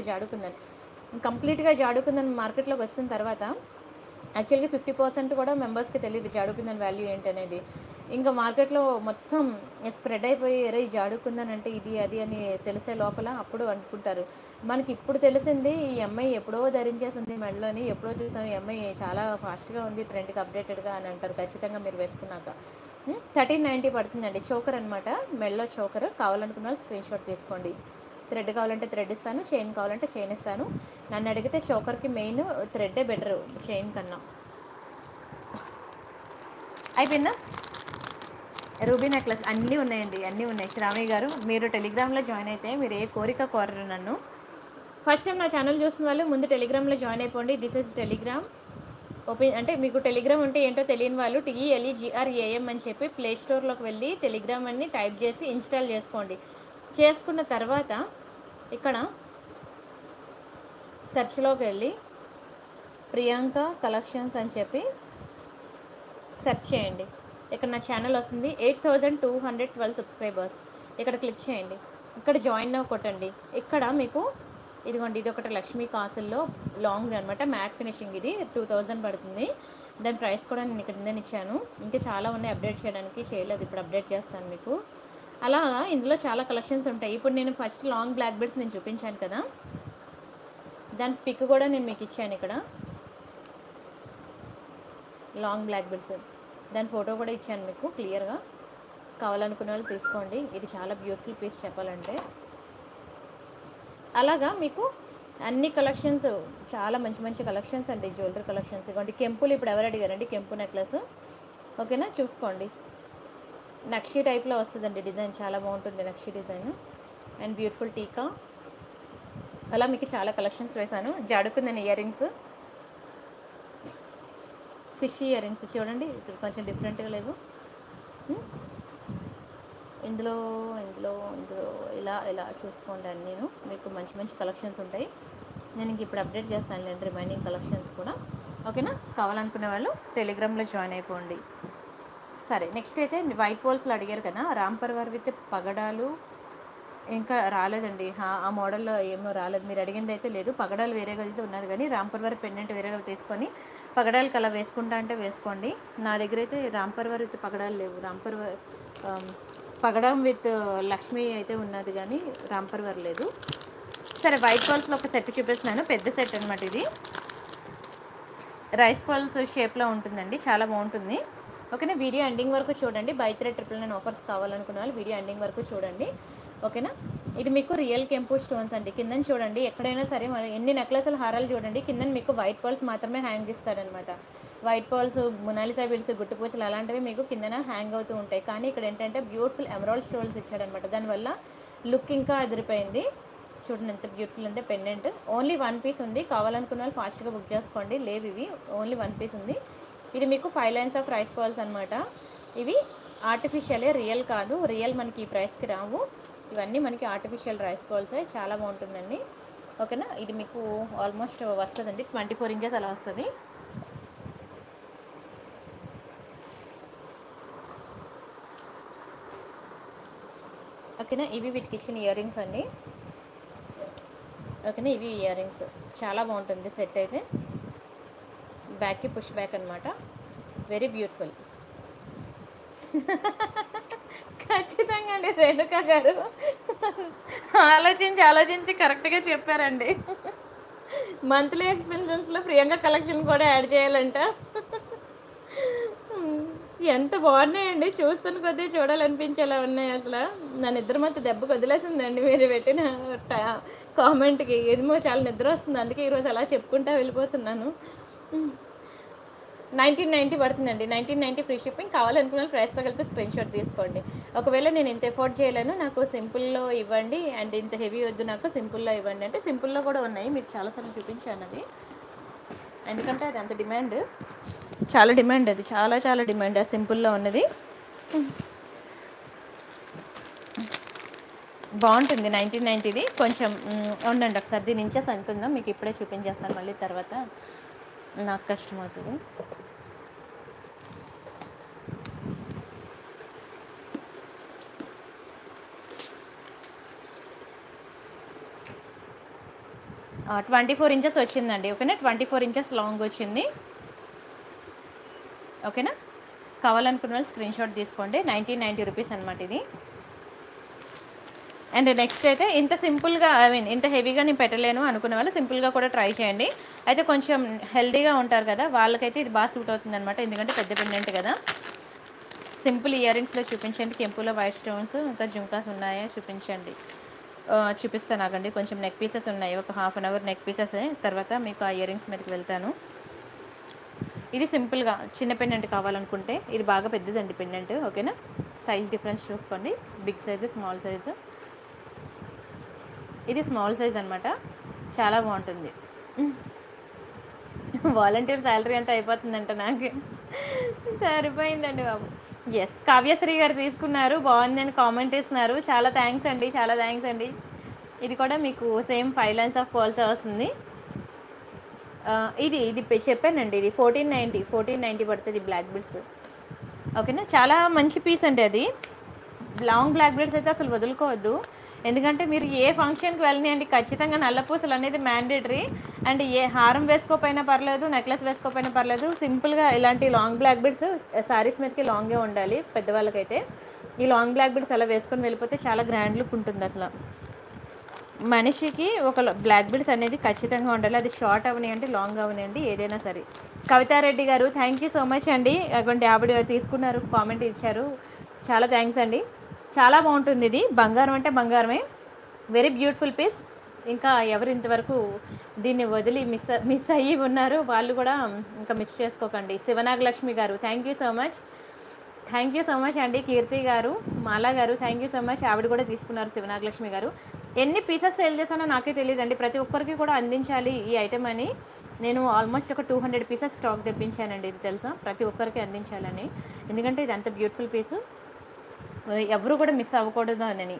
జాడుకుందని మార్కెట్లోకి వస్తున్న తర్వాత యాక్చువల్గా 50% కూడా మెంబర్స్కి తెలియదు జాడుకుందని వాల్యూ ఏంటనేది. ఇంకా మార్కెట్లో మొత్తం స్ప్రెడ్ అయిపోయి ఎరే జాడుకుందని అంటే ఇది అది అని తెలిసే లోపల అప్పుడు అనుకుంటారు. మనకి ఇప్పుడు తెలిసింది ఈ అమ్మాయి ఎప్పుడో ధరించేసింది మెడలోని, ఎప్పుడో చూసాం ఈ అమ్మాయి చాలా ఫాస్ట్గా ఉంది, ట్రెండ్కి అప్డేటెడ్గా అని అంటారు ఖచ్చితంగా మీరు వేసుకున్నాక. 1390 పడుతుందండి. చోకర్ అనమాట, మెడలో చోకర్. కావాలనుకున్న వాళ్ళు స్క్రీన్ షాట్ తీసుకోండి. థ్రెడ్ కావాలంటే థ్రెడ్ ఇస్తాను, చైన్ కావాలంటే చైన్ ఇస్తాను. నన్ను అడిగితే చోకర్కి మెయిన్ థ్రెడ్డే బెటరు చైన్ కన్నా. అయిపోయిందా? రూబీ నెక్లెస్ అన్నీ ఉన్నాయండి, అన్నీ ఉన్నాయి. శ్రావణి గారు, మీరు టెలిగ్రామ్లో జాయిన్ అయితే మీరు ఏ కోరిక కోరరు నన్ను. ఫస్ట్ టైం నా ఛానల్ చూస్తున్న వాళ్ళు ముందు టెలిగ్రామ్లో జాయిన్ అయిపోండి. This is Telegram. ఓపెన్ అంటే మీకు టెలిగ్రామ్ అంటే ఏంటో తెలియని వాళ్ళు TELEGRAM అని చెప్పి ప్లే స్టోర్లోకి వెళ్ళి టెలిగ్రామ్ అని టైప్ చేసి ఇన్స్టాల్ చేసుకోండి. చేసుకున్న తర్వాత ఇక్కడ సెర్చ్లోకి వెళ్ళి ప్రియాంక కలెక్షన్స్ అని చెప్పి సెర్చ్ చేయండి. ఇక్కడ నా ఛానల్ వస్తుంది. 8212 సబ్స్క్రైబర్స్. ఇక్కడ క్లిక్ చేయండి. ఇక్కడ జాయిన్ నౌ కొట్టండి. ఇక్కడ మీకు ఇదిగోండి, ఇది ఒకటి లక్ష్మీ కాసుల్లో లాంగ్ అనమాట, మ్యాట్ ఫినిషింగ్. ఇది 2000 పడుతుంది. దాని ప్రైస్ కూడా నేను ఇక్కడ కింద ఇచ్చాను. ఇంకా చాలా ఉన్నాయి అప్డేట్ చేయలేదు, ఇప్పుడు అప్డేట్ చేస్తాను మీకు. అలాగా ఇందులో చాలా కలెక్షన్స్ ఉంటాయి. ఇప్పుడు నేను ఫస్ట్ లాంగ్ బ్లాక్ బెడ్స్ నేను చూపించాను కదా, దాని పిక్ కూడా నేను మీకు ఇచ్చాను. ఇక్కడ లాంగ్ బ్లాక్ బెడ్స్ దాని ఫోటో కూడా ఇచ్చాను మీకు క్లియర్గా. కావాలనుకునే వాళ్ళు తీసుకోండి. ఇది చాలా బ్యూటిఫుల్ పీస్ చెప్పాలంటే. అలాగా మీకు అన్ని కలెక్షన్స్, చాలా మంచి మంచి కలెక్షన్స్ అండి, జ్యువెలరీ కలెక్షన్స్. ఇవ్వండి కెంపులు, ఇప్పుడు ఎవరు అడిగారండి కెంపు నెక్లెస్. ఓకేనా, చూసుకోండి. నక్షి టైప్లో వస్తుందండి డిజైన్, చాలా బాగుంటుంది నక్షి డిజైన్. అండ్ బ్యూటిఫుల్ టీకా. అలా మీకు చాలా కలెక్షన్స్ వేశాను. జాడుకుందని earrings, fish earrings చూడండి, ఇక్కడ కొంచెం డిఫరెంట్గా లేవు. ఇందులో ఇలా చూసుకోండి. నేను మీకు మంచి మంచి కలెక్షన్స్ ఉంటాయి. నేను ఇంక ఇప్పుడు అప్డేట్ చేస్తాను లేండి రిమైనింగ్ కలెక్షన్స్ కూడా. ఓకేనా, కావాలనుకునే వాళ్ళు టెలిగ్రామ్లో జాయిన్ అయిపోండి. సరే, నెక్స్ట్ అయితే వైట్ పోల్స్లో అడిగారు కదా, రాంపర్ వారి విత్ పగడాలు ఇంకా రాలేదండి. ఆ మోడల్లో ఏమో రాలేదు. మీరు అడిగింది అయితే లేదు. పగడాలు వేరేగా అయితే ఉన్నది, కానీ రాంపర్ వారి పెండెంట్ వేరేగా తీసుకొని పగడాలకి అలా వేసుకుంటా అంటే వేసుకోండి. నా దగ్గర అయితే రాంపర్ వారి విత్ పగడాలు లేవు. పగడం విత్ లక్ష్మి అయితే ఉన్నది, కానీ రాంపర్ వారి లేదు. సరే, వైట్ పల్స్లో ఒక సెట్ చూపిస్తున్నాను. పెద్ద సెట్ అనమాట ఇది. రైస్ పల్స్ షేప్లో ఉంటుందండి, చాలా బాగుంటుంది. ఓకేనా, వీడియో ఎండింగ్ వరకు చూడండి. బై 3 999 ఆఫర్స్ కావాలనుకున్న వాళ్ళు వీడియో ఎండింగ్ వరకు చూడండి. ఓకేనా, ఇది మీకు రియల్ కెంపు స్టోన్స్ అండి. కింద చూడండి, ఎక్కడైనా సరే ఎన్ని నెక్లెస్లు హారాలు చూడండి, కింద మీకు వైట్ పర్ల్స్ మాత్రమే హ్యాంగ్ ఇస్తాడనమాట. వైట్ పర్ల్స్, మొనాలిసా బీడ్స్, గుట్టు పూసలు అలాంటివి మీకు కిందన హ్యాంగ్ అవుతూ ఉంటాయి. కానీ ఇక్కడ ఏంటంటే బ్యూటిఫుల్ ఎమరాల్డ్ స్టోన్స్ ఇచ్చాడనమాట. దానివల్ల లుక్ ఇంకా అదిరిపోయింది. చూడండి ఎంత బ్యూటిఫుల్ అంటే పెండెంట్. ఓన్లీ 1 పీస్ ఉంది. కావాలనుకున్న వాళ్ళు ఫాస్ట్గా బుక్ చేసుకోండి. లేవు ఇవి, ఓన్లీ 1 పీస్ ఉంది. ఇది మీకు 5 లైన్స్ ఆఫ్ రైస్ పర్ల్స్ అనమాట. ఇవి ఆర్టిఫిషియలే, రియల్ కాదు. రియల్ మనకి ఈ ప్రైస్కి రావు. ఇవన్నీ మనకి ఆర్టిఫిషియల్ రైస్ పర్ల్సే. చాలా బాగుంటుందండి. ఓకేనా. ఇది మీకు ఆల్మోస్ట్ వస్తుందండి 24 ఇంచెస్ అలా వస్తుంది. ఓకేనా. ఇవి వీటికి ఇచ్చిన ఇయర్ రింగ్స్ అండి. ఓకేనా, ఇవి ఇయర్ రింగ్స్ చాలా బాగుంటుంది సెట్ అయితే. బ్యాక్కి పుష్ బ్యాక్ అనమాట, వెరీ బ్యూటిఫుల్. ఖచ్చితంగా అండి రేణుక గారు ఆలోచించి కరెక్ట్గా చెప్పారండి. మంత్లీ ఎక్స్పెన్సెస్లో ప్రియాంక కలెక్షన్ కూడా యాడ్ చేయాలంట. ఎంత బాగున్నాయండి, చూస్తున్న కొద్దీ చూడాలనిపించేలా ఉన్నాయి. అసలు నా నిద్ర మొత్తం దెబ్బకు వదిలేసిందండి మీరు పెట్టిన కామెంట్కి. ఏమో చాలా నిద్ర వస్తుంది, అందుకే ఈరోజు అలా చెప్పుకుంటా వెళ్ళిపోతున్నాను. 1990 పడుతుందండి. 1990 ఫ్రీ షిప్పింగ్. కావాలనుకున్న ప్రైస్తో కలిపి స్క్రీన్ షాట్ తీసుకోండి. ఒకవేళ నేను ఇంత ఎఫోర్డ్ చేయలేను, నాకు సింపుల్లో ఇవ్వండి అండ్ ఇంత హెవీ వద్దు, నాకు సింపుల్లో ఇవ్వండి అంటే సింపుల్లో కూడా ఉన్నాయి, మీకు చాలాసార్లు చూపించాను అది. ఎందుకంటే అది అంత డిమాండ్, చాలా డిమాండ్, అది చాలా చాలా డిమాండ్ ఆ సింపుల్లో ఉన్నది. బాగుంటుంది 1990ది. కొంచెం ఉండండి ఒకసారి, దీని ఇంచెస్ ఎంత ఉందో మీకు ఇప్పుడే చూపించేస్తాను, మళ్ళీ తర్వాత నాకు కష్టం అవుతుంది. ఆ 24 ఇంచెస్ వచ్చిందండి. ఓకేనా, 24 ఇంచెస్ లాంగ్ వచ్చింది. ఓకేనా, కావాలనుకున్న వాళ్ళు స్క్రీన్ షాట్ తీసుకోండి. 1990 రూపీస్ అనమాట ఇది. అండ్ నెక్స్ట్ అయితే ఇంత సింపుల్గా, ఐ మీన్ ఇంత హెవీగా నేను పెట్టలేను అనుకునే వాళ్ళు సింపుల్గా కూడా ట్రై చేయండి. అయితే కొంచెం హెల్దీగా ఉంటారు కదా, వాళ్ళకైతే ఇది బాగా సూట్ అవుతుంది అనమాట. ఎందుకంటే పెద్ద పెండెంట్ కదా. సింపుల్ ఇయర్ రింగ్స్లో చూపించండి. కెంపులో వైట్ స్టోన్స్ ఇంకా జుంకాస్ ఉన్నాయా చూపించండి. చూపిస్తాను ఆగండి. కొంచెం నెక్ పీసెస్ ఉన్నాయి, ఒక half an hour neck pieces, తర్వాత మీకు ఆ ఇయర్ రింగ్స్ మీదకి వెళ్తాను. ఇది సింపుల్గా చిన్న పెండెంట్ కావాలనుకుంటే ఇది బాగా పెద్దదండి పెండెంట్. ఓకేనా, సైజ్ డిఫరెన్స్ చూసుకోండి, బిగ్ సైజు స్మాల్ సైజు. ఇది స్మాల్ సైజ్ అనమాట, చాలా బాగుంటుంది. వాలంటీర్ శాలరీ అంతా అయిపోతుందంట నాకు. సరిపోయిందండి బాబు. ఎస్, కావ్యశ్రీ గారు తీసుకున్నారు, బాగుందని కామెంట్ ఇస్తున్నారు. చాలా థ్యాంక్స్ అండి, చాలా థ్యాంక్స్ అండి. ఇది కూడా మీకు సేమ్ 5 లైన్స్ ఆఫ్ పర్ల్స్ వస్తుంది. ఇది చెప్పానండి, ఇది 1490 పడుతుంది బ్లాక్ బిడ్స్. ఓకేనా, చాలా మంచి పీస్ అండి అది. లాంగ్ బ్లాక్ బిడ్స్ అయితే అసలు వదులుకోవద్దు, ఎందుకంటే మీరు ఏ ఫంక్షన్కి వెళ్ళినాయండి ఖచ్చితంగా నల్లపూసలు అనేది మ్యాండేటరీ. అండ్ ఏ హారం వేసుకోపోయినా పర్లేదు, నెక్లెస్ వేసుకోపోయినా పర్లేదు, సింపుల్గా ఇలాంటి లాంగ్ బ్లాక్ బిడ్స్ శారీస్ మీదకి లాంగే ఉండాలి. పెద్దవాళ్ళకైతే ఈ లాంగ్ బ్లాక్ బిడ్స్ అలా వేసుకొని వెళ్ళిపోతే చాలా గ్రాండ్ లుక్ ఉంటుంది. అసలు మనిషికి ఒక బ్లాక్ బిడ్స్ అనేది ఖచ్చితంగా ఉండాలి, అది షార్ట్ అవనివ్వండి లాంగ్ అవనివ్వండి ఏదైనా సరే. కవితారెడ్డి గారు థ్యాంక్ యూ సో మచ్ అండి. అటువంటి ఆవిడ తీసుకున్నారు, కామెంట్ ఇచ్చారు, చాలా థ్యాంక్స్ అండి. చాలా బాగుంటుంది ఇది, బంగారం అంటే బంగారమే, వెరీ బ్యూటిఫుల్ పీస్. ఇంకా ఎవరు ఇంతవరకు దీన్ని వదిలి మిస్ అయ్యి ఉన్నారు వాళ్ళు కూడా ఇంకా మిస్ చేసుకోకండి. శివనాగలక్ష్మి గారు thank you so much, thank you so much అండి. కీర్తి గారు, మాలా గారు థ్యాంక్ యూ సో మచ్, ఆవిడ కూడా తీసుకున్నారు శివనాగలక్ష్మి గారు. ఎన్ని పీసెస్ సేల్ చేశానో నాకే తెలియదండి, ప్రతి ఒక్కరికి కూడా అందించాలి ఈ ఐటెం అని నేను ఆల్మోస్ట్ ఒక 200 పీసెస్ స్టాక్ తెప్పించానండి. ఇది తెలుసా, ప్రతి ఒక్కరికి అందించాలని, ఎందుకంటే ఇది అంత బ్యూటిఫుల్ పీసు, ఎవరు కూడా మిస్ అవ్వకూడదు అని.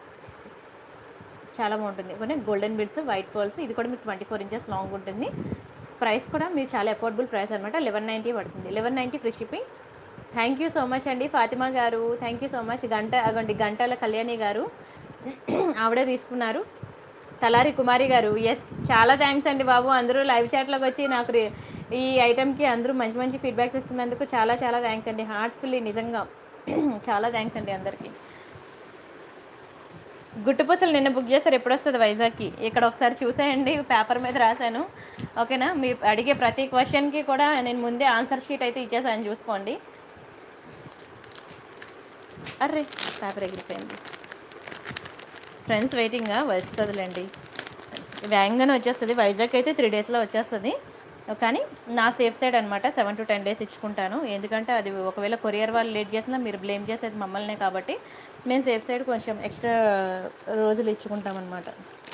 చాలా బాగుంటుంది. కొన్ని గోల్డెన్ బిడ్స్, వైట్ పర్ల్స్, ఇది కూడా మీకు 24 ఇంచెస్ లాంగ్ ఉంటుంది. ప్రైస్ కూడా మీకు చాలా అఫోర్డబుల్ ప్రైస్ అనమాట, 1190 పడుతుంది. 1190 free shipping. Thank you so much అండి. ఫాతిమా గారు థ్యాంక్ యూ సో మచ్. గంటల కళ్యాణి గారు ఆవిడే తీసుకున్నారు. తలారి కుమారి గారు ఎస్, చాలా థ్యాంక్స్ అండి బాబు. అందరూ లైవ్ చాట్లోకి వచ్చి నాకు ఈ ఐటెంకి అందరూ మంచి మంచి ఫీడ్బ్యాక్స్ ఇస్తున్నందుకు చాలా చాలా థ్యాంక్స్ అండి, హార్ట్ఫుల్లీ నిజంగా చాలా థ్యాంక్స్ అండి అందరికీ. గుట్టుపూసలు నిన్న బుక్ చేశారు, ఎప్పుడు వస్తుంది వైజాగ్కి? ఇక్కడ ఒకసారి చూసేయండి, పేపర్ మీద రాశాను. ఓకేనా, మీరు అడిగే ప్రతి క్వశ్చన్కి కూడా నేను ముందే ఆన్సర్ షీట్ అయితే ఇచ్చేసాను, చూసుకోండి. అర్రే పేపర్ ఎగిరిపోయింది. ఫ్రెండ్స్ వెయిటింగ్గా, వస్తుందిలేండి, వేగంగానే వచ్చేస్తుంది. వైజాగ్ అయితే 3 డేస్లో వచ్చేస్తుంది. కానీ నా సేఫ్ సైడ్ అనమాట, 7 to 10 డేస్ ఇచ్చుకుంటాను. ఎందుకంటే అది ఒకవేళ కొరియర్ వాళ్ళు లేట్ చేసినా మీరు బ్లేమ్ చేసేది మమ్మల్నే, కాబట్టి మేము సేఫ్ సైడ్ కొంచెం ఎక్స్ట్రా రోజులు ఇచ్చుకుంటాం అనమాట.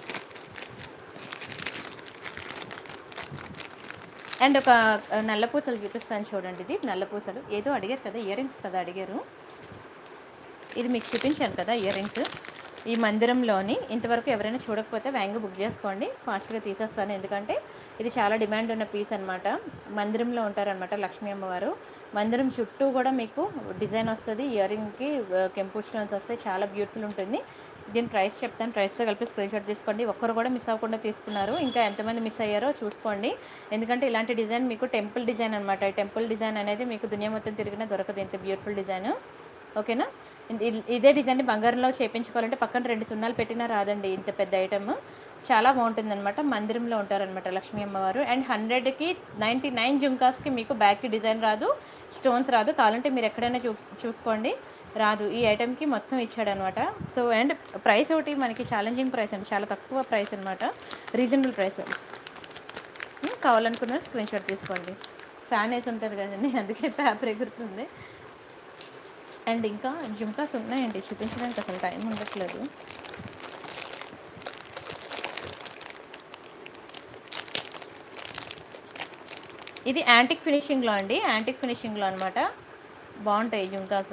అండ్ ఒక నల్లపూసలు చూపిస్తాను చూడండి, ఇది నల్లపూసలు ఏదో అడిగారు కదా, ఇయర్ రింగ్స్ కదా అడిగారు, ఇది మీకు చూపించాను కదా ఇయర్ రింగ్స్. ఈ మందిరంలోని ఇంతవరకు ఎవరైనా చూడకపోతే వేగంగా బుక్ చేసుకోండి, ఫాస్ట్గా తీసేస్తాను. ఎందుకంటే ఇది చాలా డిమాండ్ ఉన్న పీస్ అనమాట. మందిరంలో ఉంటారనమాట లక్ష్మీ అమ్మవారు. మందిరం చుట్టూ కూడా మీకు డిజైన్ వస్తుంది, ఇయర్ రింగ్కి కెంపు స్టోన్స్ వస్తాయి, చాలా బ్యూటిఫుల్ ఉంటుంది. దీని ప్రైస్ చెప్తాను, ప్రైస్తో కలిపి స్క్రీన్ షాట్ తీసుకోండి. ఒక్కరు కూడా మిస్ అవ్వకుండా తీసుకున్నారు, ఇంకా ఎంతమంది మిస్ అయ్యారో చూసుకోండి. ఎందుకంటే ఇలాంటి డిజైన్ మీకు టెంపుల్ డిజైన్ అనమాట. ఈ టెంపుల్ డిజైన్ అనేది మీకు దునియా మొత్తం తిరిగినా దొరకదు, ఇంత బ్యూటిఫుల్ డిజైన్. ఓకేనా, ఇదే డిజైన్ని బంగారంలో చేయించుకోవాలంటే పక్కన 2 సున్నాలు పెట్టినా రాదండి, ఇంత పెద్ద ఐటమ్. చాలా బాగుంటుంది అనమాట. మందిరంలో ఉంటారనమాట లక్ష్మీ అమ్మవారు. అండ్ 100కి 99 జుంకాస్కి మీకు బ్యాక్కి డిజైన్ రాదు, స్టోన్స్ రాదు. కావాలంటే మీరు ఎక్కడైనా చూసుకోండి, రాదు. ఈ ఐటెంకి మొత్తం ఇచ్చాడనమాట. సో అండ్ ప్రైస్ ఒకటి మనకి ఛాలెంజింగ్ ప్రైస్ అండి, చాలా తక్కువ ప్రైస్ అనమాట, రీజనబుల్ ప్రైస్. కావాలనుకున్న స్క్రీన్ షాట్ తీసుకోండి. ఫ్యాన్ వేసి ఉంటుంది కదండి, అందుకే పేపర్ ఎగురుతుంది. అండ్ ఇంకా జుంకాస్ ఉన్నాయండి, చూపించడానికి అసలు టైం ఉండట్లేదు. ఇది యాంటిక్ ఫినిషింగ్లో అండి, యాంటిక్ ఫినిషింగ్లో అనమాట. బాగుంటాయి జుంకాస్.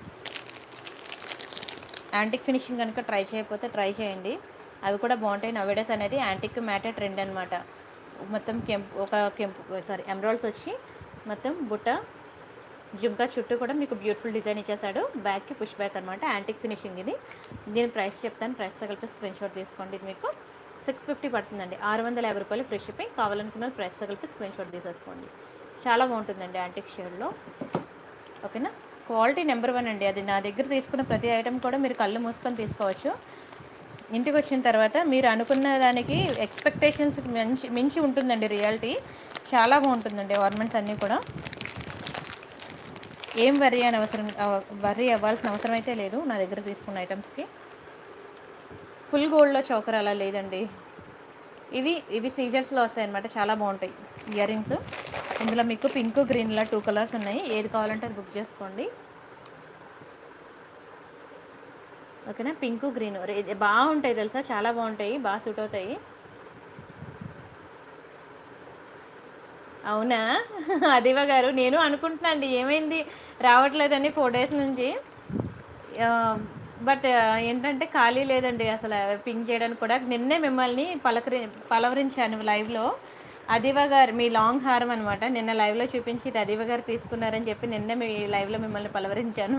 యాంటిక్ ఫినిషింగ్ కనుక ట్రై చేయకపోతే ట్రై చేయండి, అవి కూడా బాగుంటాయి. నవేడేస్ అనేది యాంటిక్ మ్యాటే ట్రెండ్ అనమాట. మొత్తం ఎమరాల్డ్స్ వచ్చి మొత్తం బుట్ట జుంకా చుట్టూ కూడా మీకు బ్యూటిఫుల్ డిజైన్ ఇచ్చేసాడు. బ్యాక్కి పుష్ బ్యాక్ అనమాట, యాంటిక్ ఫినిషింగ్ ఇది. దీని ప్రైస్ చెప్తాను, ప్రైస్తో కలిపి స్క్రీన్ షాట్ తీసుకోండి. ఇది మీకు 650 పడుతుందండి, 650 రూపాయలు ఫ్రీ షిప్పింగ్. కావాలనుకున్న ప్రైస్తో కలిపి స్క్రీన్ షాట్ తీసేసుకోండి. చాలా బాగుంటుందండి యాంటిక్ షేడ్లో. ఓకేనా, క్వాలిటీ నెంబర్ 1 అండి. అది నా దగ్గర తీసుకున్న ప్రతి ఐటెం కూడా మీరు కళ్ళు మూసుకొని తీసుకోవచ్చు. ఇంటికి వచ్చిన తర్వాత మీరు అనుకున్న దానికి ఎక్స్పెక్టేషన్స్ మించి ఉంటుందండి రియాలిటీ. చాలా బాగుంటుందండి ఆర్నమెంట్స్ అన్నీ కూడా. ఏం వర్రీ అవ్వాల్సిన అవసరం అయితే లేదు నా దగ్గర తీసుకున్న ఐటమ్స్కి. ఫుల్ గోల్డ్లో చౌకర్ అలా లేదండి. ఇవి సీజర్స్లో వస్తాయి అనమాట, చాలా బాగుంటాయి ఇయర్ రింగ్స్. ఇందులో మీకు పింక్ గ్రీన్లా 2 కలర్స్ ఉన్నాయి, ఏది కావాలంటే అది బుక్ చేసుకోండి. ఓకేనా, పింక్ గ్రీన్ బాగుంటాయి తెలుసా, చాలా బాగుంటాయి, బాగా సూట్ అవుతాయి. అవునా అదివా గారు, నేను అనుకుంటున్నాను అండి ఏమైంది రావట్లేదని 4 డేస్ నుంచి. బట్ ఏంటంటే ఖాళీ లేదండి అసలు పింక్ చేయడానికి కూడా. నిన్నే మిమ్మల్ని పలవరించాను లైవ్లో. అదివా గారు మీ లాంగ్ హారం అనమాట, నిన్న లైవ్లో చూపించి ఇది అదివా గారు తీసుకున్నారని చెప్పి నిన్నే మీ లైవ్లో మిమ్మల్ని పలవరించాను.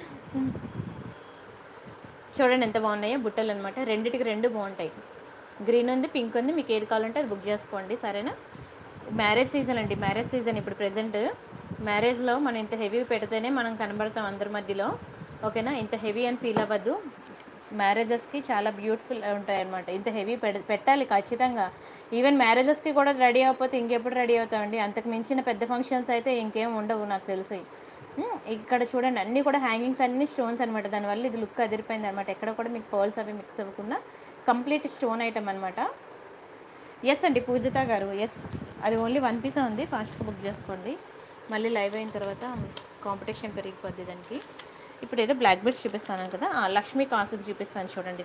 చూడండి ఎంత బాగున్నాయో బుట్టలు అనమాట, రెండిటికి 2 బాగుంటాయి. గ్రీన్ ఉంది, పింక్ ఉంది, మీకు ఏది కావాలంటే అది బుక్ చేసుకోండి. సరేనా, మ్యారేజ్ సీజన్ అండి, మ్యారేజ్ సీజన్ ఇప్పుడు ప్రజెంట్. మ్యారేజ్లో మనం ఇంత హెవీ పెడితేనే మనం కనబడతాం అందరి మధ్యలో. ఓకేనా, ఇంత హెవీ అని ఫీల్ అవ్వద్దు. మ్యారేజెస్కి చాలా బ్యూటిఫుల్ ఉంటాయి అనమాట. ఇంత హెవీ పెట్టాలి ఖచ్చితంగా. ఈవెన్ మ్యారేజెస్కి కూడా రెడీ అవ్వకపోతే ఇంకెప్పుడు రెడీ అవుతామండి. అంతకు మించిన పెద్ద ఫంక్షన్స్ అయితే ఇంకేం ఉండవు నాకు తెలిసి. ఇక్కడ చూడండి అన్నీ కూడా హ్యాంగింగ్స్ అన్నీ స్టోన్స్ అనమాట, దానివల్ల ఇది లుక్ అదిరిపోయింది అనమాట. ఎక్కడ కూడా మీకు పర్ల్స్ అవి మిక్స్ అవ్వకుండా కంప్లీట్ స్టోన్ ఐటమ్ అనమాట. ఎస్ అండి పూజిత గారు, ఎస్ అది ఓన్లీ 1 పీస్ ఉంది, ఫాస్ట్గా బుక్ చేసుకోండి. మళ్ళీ లైవ్ అయిన తర్వాత కాంపిటీషన్ పెరిగిపోద్ది దానికి. ఇప్పుడు ఏదో బ్లాక్ బెడ్స్ చూపిస్తాను కదా, లక్ష్మీ కాసుది చూపిస్తాను చూడండి.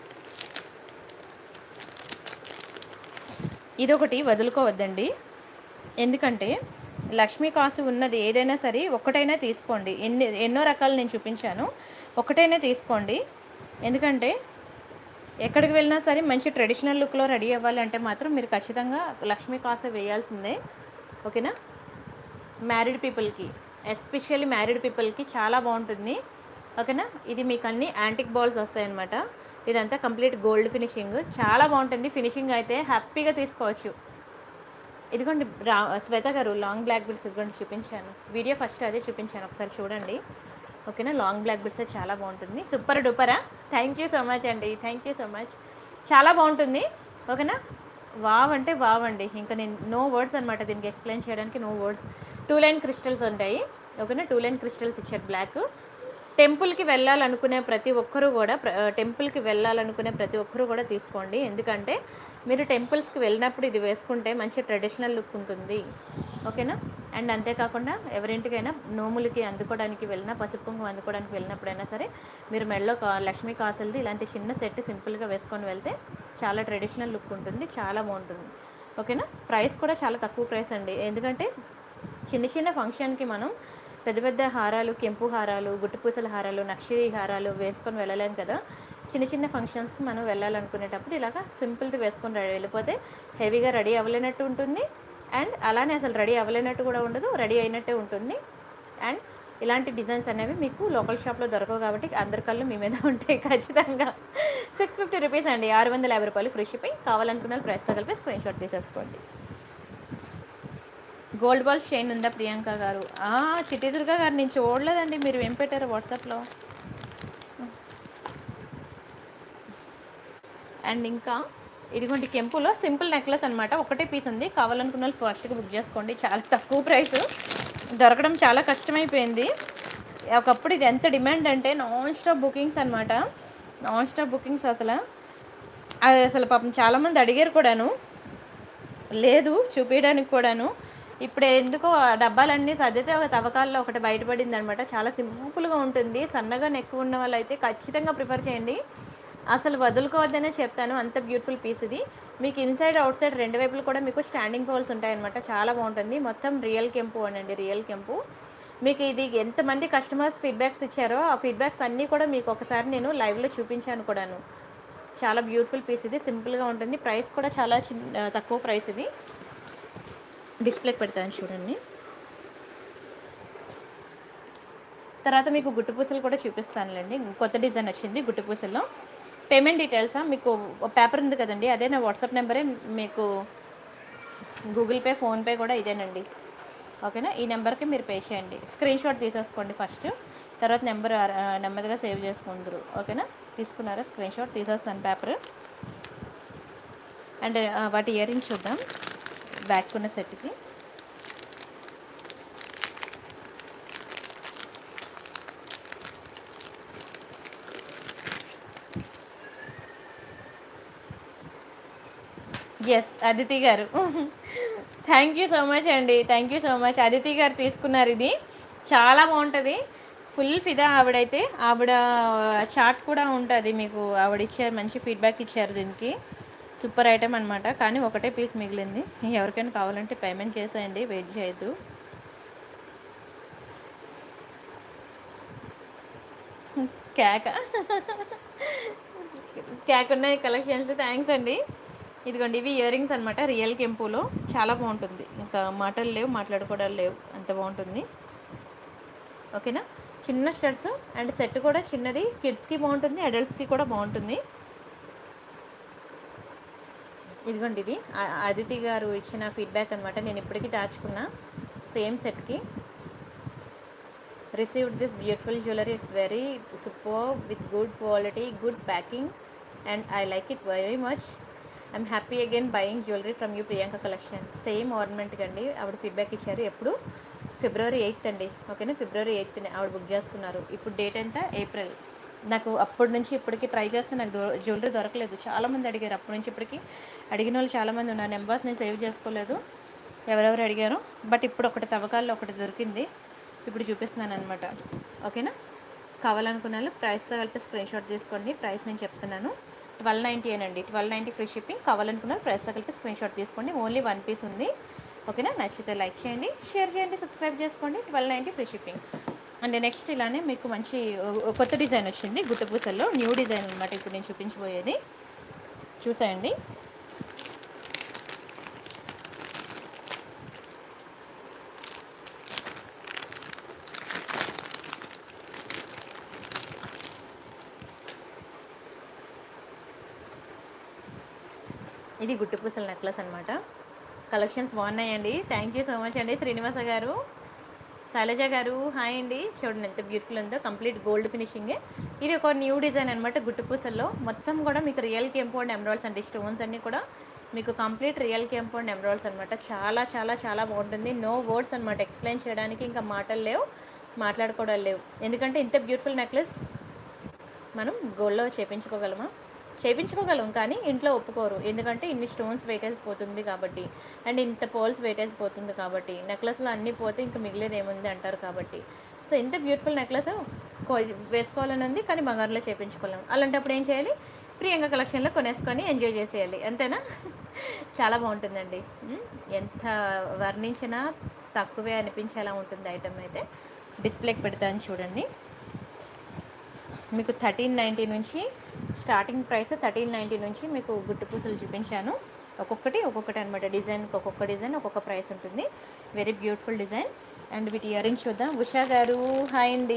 ఇదొకటి వదులుకోవద్దండి, ఎందుకంటే లక్ష్మీ కాసు ఉన్నది ఏదైనా సరే ఒకటైనా తీసుకోండి. ఎన్నో రకాలు నేను చూపించాను, ఒకటైనా తీసుకోండి. ఎందుకంటే ఎక్కడికి వెళ్ళినా సరే మంచి ట్రెడిషనల్ లుక్లో రెడీ అవ్వాలి అంటే మాత్రం మీరు ఖచ్చితంగా లక్ష్మీ కాసు వేయాల్సిందే. ఓకేనా, మ్యారీడ్ పీపుల్కి, ఎస్పెషల్లీ మ్యారీడ్ పీపుల్కి చాలా బాగుంటుంది. ఓకేనా, ఇది మీకు అన్ని యాంటిక్ బాల్స్ వస్తాయన్నమాట. ఇదంతా కంప్లీట్ గోల్డ్ ఫినిషింగ్, చాలా బాగుంటుంది ఫినిషింగ్ అయితే, హ్యాపీగా తీసుకోవచ్చు. ఇదిగోండి శ్వేత గారు లాంగ్ బ్లాక్ బిడ్స్ ఇదిగోండి చూపించాను, వీడియో ఫస్ట్ అదే చూపించాను, ఒకసారి చూడండి. ఓకేనా, లాంగ్ బ్లాక్ బిడ్స్ చాలా బాగుంటుంది, సూపర్ డూపరా. థ్యాంక్ యూ సో మచ్ అండి, థ్యాంక్ యూ సో మచ్, చాలా బాగుంటుంది. ఓకేనా, వావ్ అంటే వావ్ అండి, ఇంకా నేను నో వర్డ్స్ అనమాట దీనికి ఎక్స్ప్లెయిన్ చేయడానికి, నో వర్డ్స్. 2 లైన్ క్రిస్టల్స్ ఉంటాయి. ఓకేనా, 2 లైన్ క్రిస్టల్స్ ఇచ్చారు బ్లాక్. టెంపుల్కి వెళ్ళాలనుకునే ప్రతి ఒక్కరూ కూడా తీసుకోండి. ఎందుకంటే మీరు టెంపుల్స్కి వెళ్ళినప్పుడు ఇది వేసుకుంటే మంచి ట్రెడిషనల్ లుక్ ఉంటుంది. ఓకేనా, అండ్ అంతేకాకుండా ఎవరింటికైనా నోములకి అందుకోవడానికి వెళ్ళినా, పసుపు కుంకుమ అందుకోవడానికి వెళ్ళినప్పుడైనా సరే మీరు మెడలో లక్ష్మీ కాసులది ఇలాంటి చిన్న సెట్ సింపుల్గా వేసుకొని వెళ్తే చాలా ట్రెడిషనల్ లుక్ ఉంటుంది, చాలా బాగుంటుంది. ఓకేనా, ప్రైస్ కూడా చాలా తక్కువ ప్రైస్ అండి. ఎందుకంటే చిన్న చిన్న ఫంక్షన్కి మనం పెద్ద పెద్ద హారాలు, కెంపు హారాలు, గుట్టుపూసల హారాలు, నక్షి హారాలు వేసుకొని వెళ్ళలేం కదా. చిన్న చిన్న ఫంక్షన్స్కి మనం వెళ్ళాలనుకునేటప్పుడు ఇలాగ సింపుల్ది వేసుకొని వెళ్ళిపోతే హెవీగా రెడీ అవ్వలేనట్టు ఉంటుంది, అండ్ అలానే అసలు రెడీ అవ్వలేనట్టు కూడా ఉండదు, రెడీ అయినట్టే ఉంటుంది. అండ్ ఇలాంటి డిజైన్స్ అనేవి మీకు లోకల్ షాప్లో దొరకవు కాబట్టి అందరి కళ్ళు మీ మీద ఉంటాయి ఖచ్చితంగా. 650 రూపీస్ అండి, 650 రూపాయలు ఫ్రీ షిప్పింగ్. కావాలనుకున్న ప్రైస్తో కలిపి స్క్రీన్ షాట్ తీసేసుకోండి. గోల్డ్ బాల్స్ చైన్ ఉందా ప్రియాంక గారు? చిట్టి దుర్గా గారు నేను చూడలేదండి, మీరు ఏం పెట్టారు వాట్సాప్లో. అండ్ ఇంకా ఇదిగోండి కెంపులో సింపుల్ నెక్లెస్ అనమాట, ఒకటే పీస్ ఉంది. కావాలనుకున్న వాళ్ళు ఫాస్ట్గా బుక్ చేసుకోండి, చాలా తక్కువ ప్రైస్, దొరకడం చాలా కష్టమైపోయింది. ఒకప్పుడు ఇది ఎంత డిమాండ్ అంటే నాన్ స్టాప్ బుకింగ్స్ అనమాట, నాన్ స్టాప్ బుకింగ్స్. అది అసలు పాపం చాలామంది అడిగారు కూడాను, లేదు చూపించడానికి కూడాను. ఇప్పుడు ఎందుకో డబ్బాలన్నీ సర్దితే ఒక తవ్వకాల్లో ఒకటి బయటపడింది అనమాట. చాలా సింపుల్గా ఉంటుంది, సన్నగా ఎక్కువ ఉన్న వాళ్ళు అయితే ఖచ్చితంగా ప్రిఫర్ చేయండి, అసలు వదులుకోవద్దనే చెప్తాను. అంత బ్యూటిఫుల్ పీస్ ఇది. మీకు ఇన్సైడ్ అవుట్ సైడ్ రెండు వైపులు కూడా మీకు స్టాండింగ్ పోల్స్ ఉంటాయన్నమాట, చాలా బాగుంటుంది. మొత్తం రియల్ కెంపు అనండి, రియల్ కెంపు. మీకు ఇది ఎంతమంది కస్టమర్స్ ఫీడ్బ్యాక్స్ ఇచ్చారో ఆ ఫీడ్బ్యాక్స్ అన్నీ కూడా మీకు ఒకసారి నేను లైవ్లో చూపించాను కూడాను. చాలా బ్యూటిఫుల్ పీస్ ఇది, సింపుల్గా ఉంటుంది. ప్రైస్ కూడా చాలా తక్కువ ప్రైస్ ఇది. డిస్ప్లేకి పెడతాను చూడండి. తర్వాత మీకు గుట్టు పూసలు కూడా చూపిస్తానులేండి, కొత్త డిజైన్ వచ్చింది గుట్టు పూసల్లో. పేమెంట్ డీటెయిల్సా, మీకు పేపర్ ఉంది కదండి, అదే నా వాట్సాప్ నెంబరే. మీకు గూగుల్ పే, ఫోన్పే కూడా ఇదేనండి, ఓకేనా. ఈ నెంబర్కి మీరు పే చేయండి, స్క్రీన్ షాట్ తీసేసుకోండి ఫస్ట్, తర్వాత నెంబర్ నెమ్మదిగా సేవ్ చేసుకుందరు, ఓకేనా. తీసుకున్నారా? స్క్రీన్ షాట్ తీసేస్తాను పేపర్. అండ్ వాటి ఇయర్ రింగ్స్ చూద్దాం, బ్యాక్ ఉన్న సెట్కి. ఎస్ అదితి గారు, థ్యాంక్ యూ సో మచ్ అండి, thank you so much. Aditi గారు తీసుకున్నారు, ఇది చాలా బాగుంటుంది, ఫుల్ ఫిదా ఆవిడైతే. ఆవిడ చార్ట్ కూడా ఉంటుంది మీకు, ఆవిడ ఇచ్చారు, మంచి ఫీడ్బ్యాక్ ఇచ్చారు దీనికి. సూపర్ ఐటమ్ అనమాట. కానీ ఒకటే పీస్ మిగిలింది, ఎవరికైనా కావాలంటే పేమెంట్ చేసేయండి, వెయిట్ చేయొద్దు. క్యాక్ ఉన్నాయి కలెక్షన్స్, థ్యాంక్స్ అండి. ఇదిగోండి, ఇవి ఇయర్ రింగ్స్ అనమాట, రియల్ కెంపులో. చాలా బాగుంటుంది, ఇంకా మాటలు లేవు, మాట్లాడుకోవడాలు లేవు, అంత బాగుంటుంది, ఓకేనా. చిన్న స్టడ్స్ అండ్ సెట్ కూడా చిన్నది, కిడ్స్కి బాగుంటుంది, అడల్ట్స్కి కూడా బాగుంటుంది. ఇదిగోండి, ఇది అదితి గారు ఇచ్చిన ఫీడ్బ్యాక్ అనమాట, నేను ఇప్పటికీ దాచుకున్నా. సేమ్ సెట్కి received this beautiful jewellery, it's very super with good quality, good packing, and I like it very much. I'm happy again buying jewellery from you Priyanka collection. Same ఆర్నమెంట్కి అండి ఆవిడ ఫీడ్బ్యాక్ ఇచ్చారు. ఎప్పుడు? February 8th అండి, ఓకేనా. February 8th ఆవిడ book చేసుకున్నారు. ఇప్పుడు డేట్ ఎంత? ఏప్రిల్. నాకు అప్పటి నుంచి ఇప్పటికి ట్రై చేస్తే నాకు జ్యువెలరీ దొరకలేదు. చాలామంది అడిగారు, అప్పటి నుంచి ఇప్పటికి అడిగిన వాళ్ళు చాలామంది ఉన్నారు. నెంబర్స్ నేను సేవ్ చేసుకోలేదు, ఎవరెవరు అడిగారు. బట్ ఇప్పుడు ఒకటి తవ్వకాల్లో ఒకటి దొరికింది, ఇప్పుడు చూపిస్తున్నాను అనమాట, ఓకేనా. కావాలనుకున్న వాళ్ళు ప్రైస్తో కలిపి స్క్రీన్ షాట్ తీసుకోండి. ప్రైస్ నేను చెప్తున్నాను, 1290 అండి, 1290 ఫ్రీ షిప్పింగ్. కావాలనుకున్న ప్రైస్తో కలిపి స్క్రీన్ షాట్ తీసుకోండి. ఓన్లీ 1 పీస్ ఉంది, ఓకేనా. నచ్చితే లైక్ చేయండి, షేర్ చేయండి, సబ్స్క్రైబ్ చేసుకోండి. 1290 ఫ్రీ షిప్పింగ్. అండ్ నెక్స్ట్ ఇలానే మీకు మంచి కొత్త డిజైన్ వచ్చింది గుట్ట పూసల్లో, న్యూ డిజైన్ అనమాట. ఇప్పుడు నేను చూపించబోయేది చూసేయండి. ఇది గుట్టు పూసల నెక్లెస్ అనమాట. కలెక్షన్స్ బాగున్నాయండి, థ్యాంక్ యూ సో మచ్ అండి. శ్రీనివాస గారు, శైలజ గారు, హాయ్ అండి. చూడండి ఎంత బ్యూటిఫుల్ ఉందో, కంప్లీట్ గోల్డ్ ఫినిషింగే. ఇది ఒక న్యూ డిజైన్ అనమాట గుట్టు పూసల్లో. మొత్తం కూడా మీకు రియల్ కెంపు అండ్ ఎమరాల్డ్స్ అండి, స్టోన్స్ అన్నీ కూడా మీకు కంప్లీట్ రియల్ కెంపు అండ్ ఎమరాల్డ్స్ అనమాట. చాలా చాలా చాలా బాగుంటుంది. నో వర్డ్స్ అనమాట, ఎక్స్ప్లెయిన్ చేయడానికి ఇంకా మాటలు లేవు, మాట్లాడుకోవడాలు లేవు. ఎందుకంటే ఇంత బ్యూటిఫుల్ నెక్లెస్ మనం గోల్డ్లో చేయించుకోగలం కానీ ఇంట్లో ఒప్పుకోరు. ఎందుకంటే ఇన్ని స్టోన్స్ వెయిటేజ్ పోతుంది కాబట్టి, అండ్ ఇంత పోల్స్ వెయిటేజ్ పోతుంది కాబట్టి, నెక్లెస్లో అన్నీ పోతే ఇంకా మిగిలేదు ఏముంది అంటారు కాబట్టి. సో ఇంత బ్యూటిఫుల్ నెక్లెస్ వేసుకోవాలని ఉంది కానీ బంగారులో చేయించుకోలేము. అలాంటప్పుడు ఏం చేయాలి? ప్రియాంక కలెక్షన్లో కొనేసుకొని ఎంజాయ్ చేసేయాలి, అంతేనా. చాలా బాగుంటుందండి, ఎంత వర్ణించినా తక్కువే అనిపించేలా ఉంటుంది ఐటమ్ అయితే. డిస్ప్లేకి పెడతాను చూడండి. మీకు 1390 నుంచి స్టార్టింగ్ ప్రైస్ 1390 నుంచి మీకు గుట్టు పూసలు చూపించాను. ఒక్కొక్కటి అనమాట. డిజైన్కి ఒక్కొక్క డిజైన్ ఒక్కొక్క ప్రైస్ ఉంటుంది. Very beautiful design. అండ్ వీటి ఇయర్ రింగ్స్ చూద్దాం. ఉషా గారు హాయ్ అండి.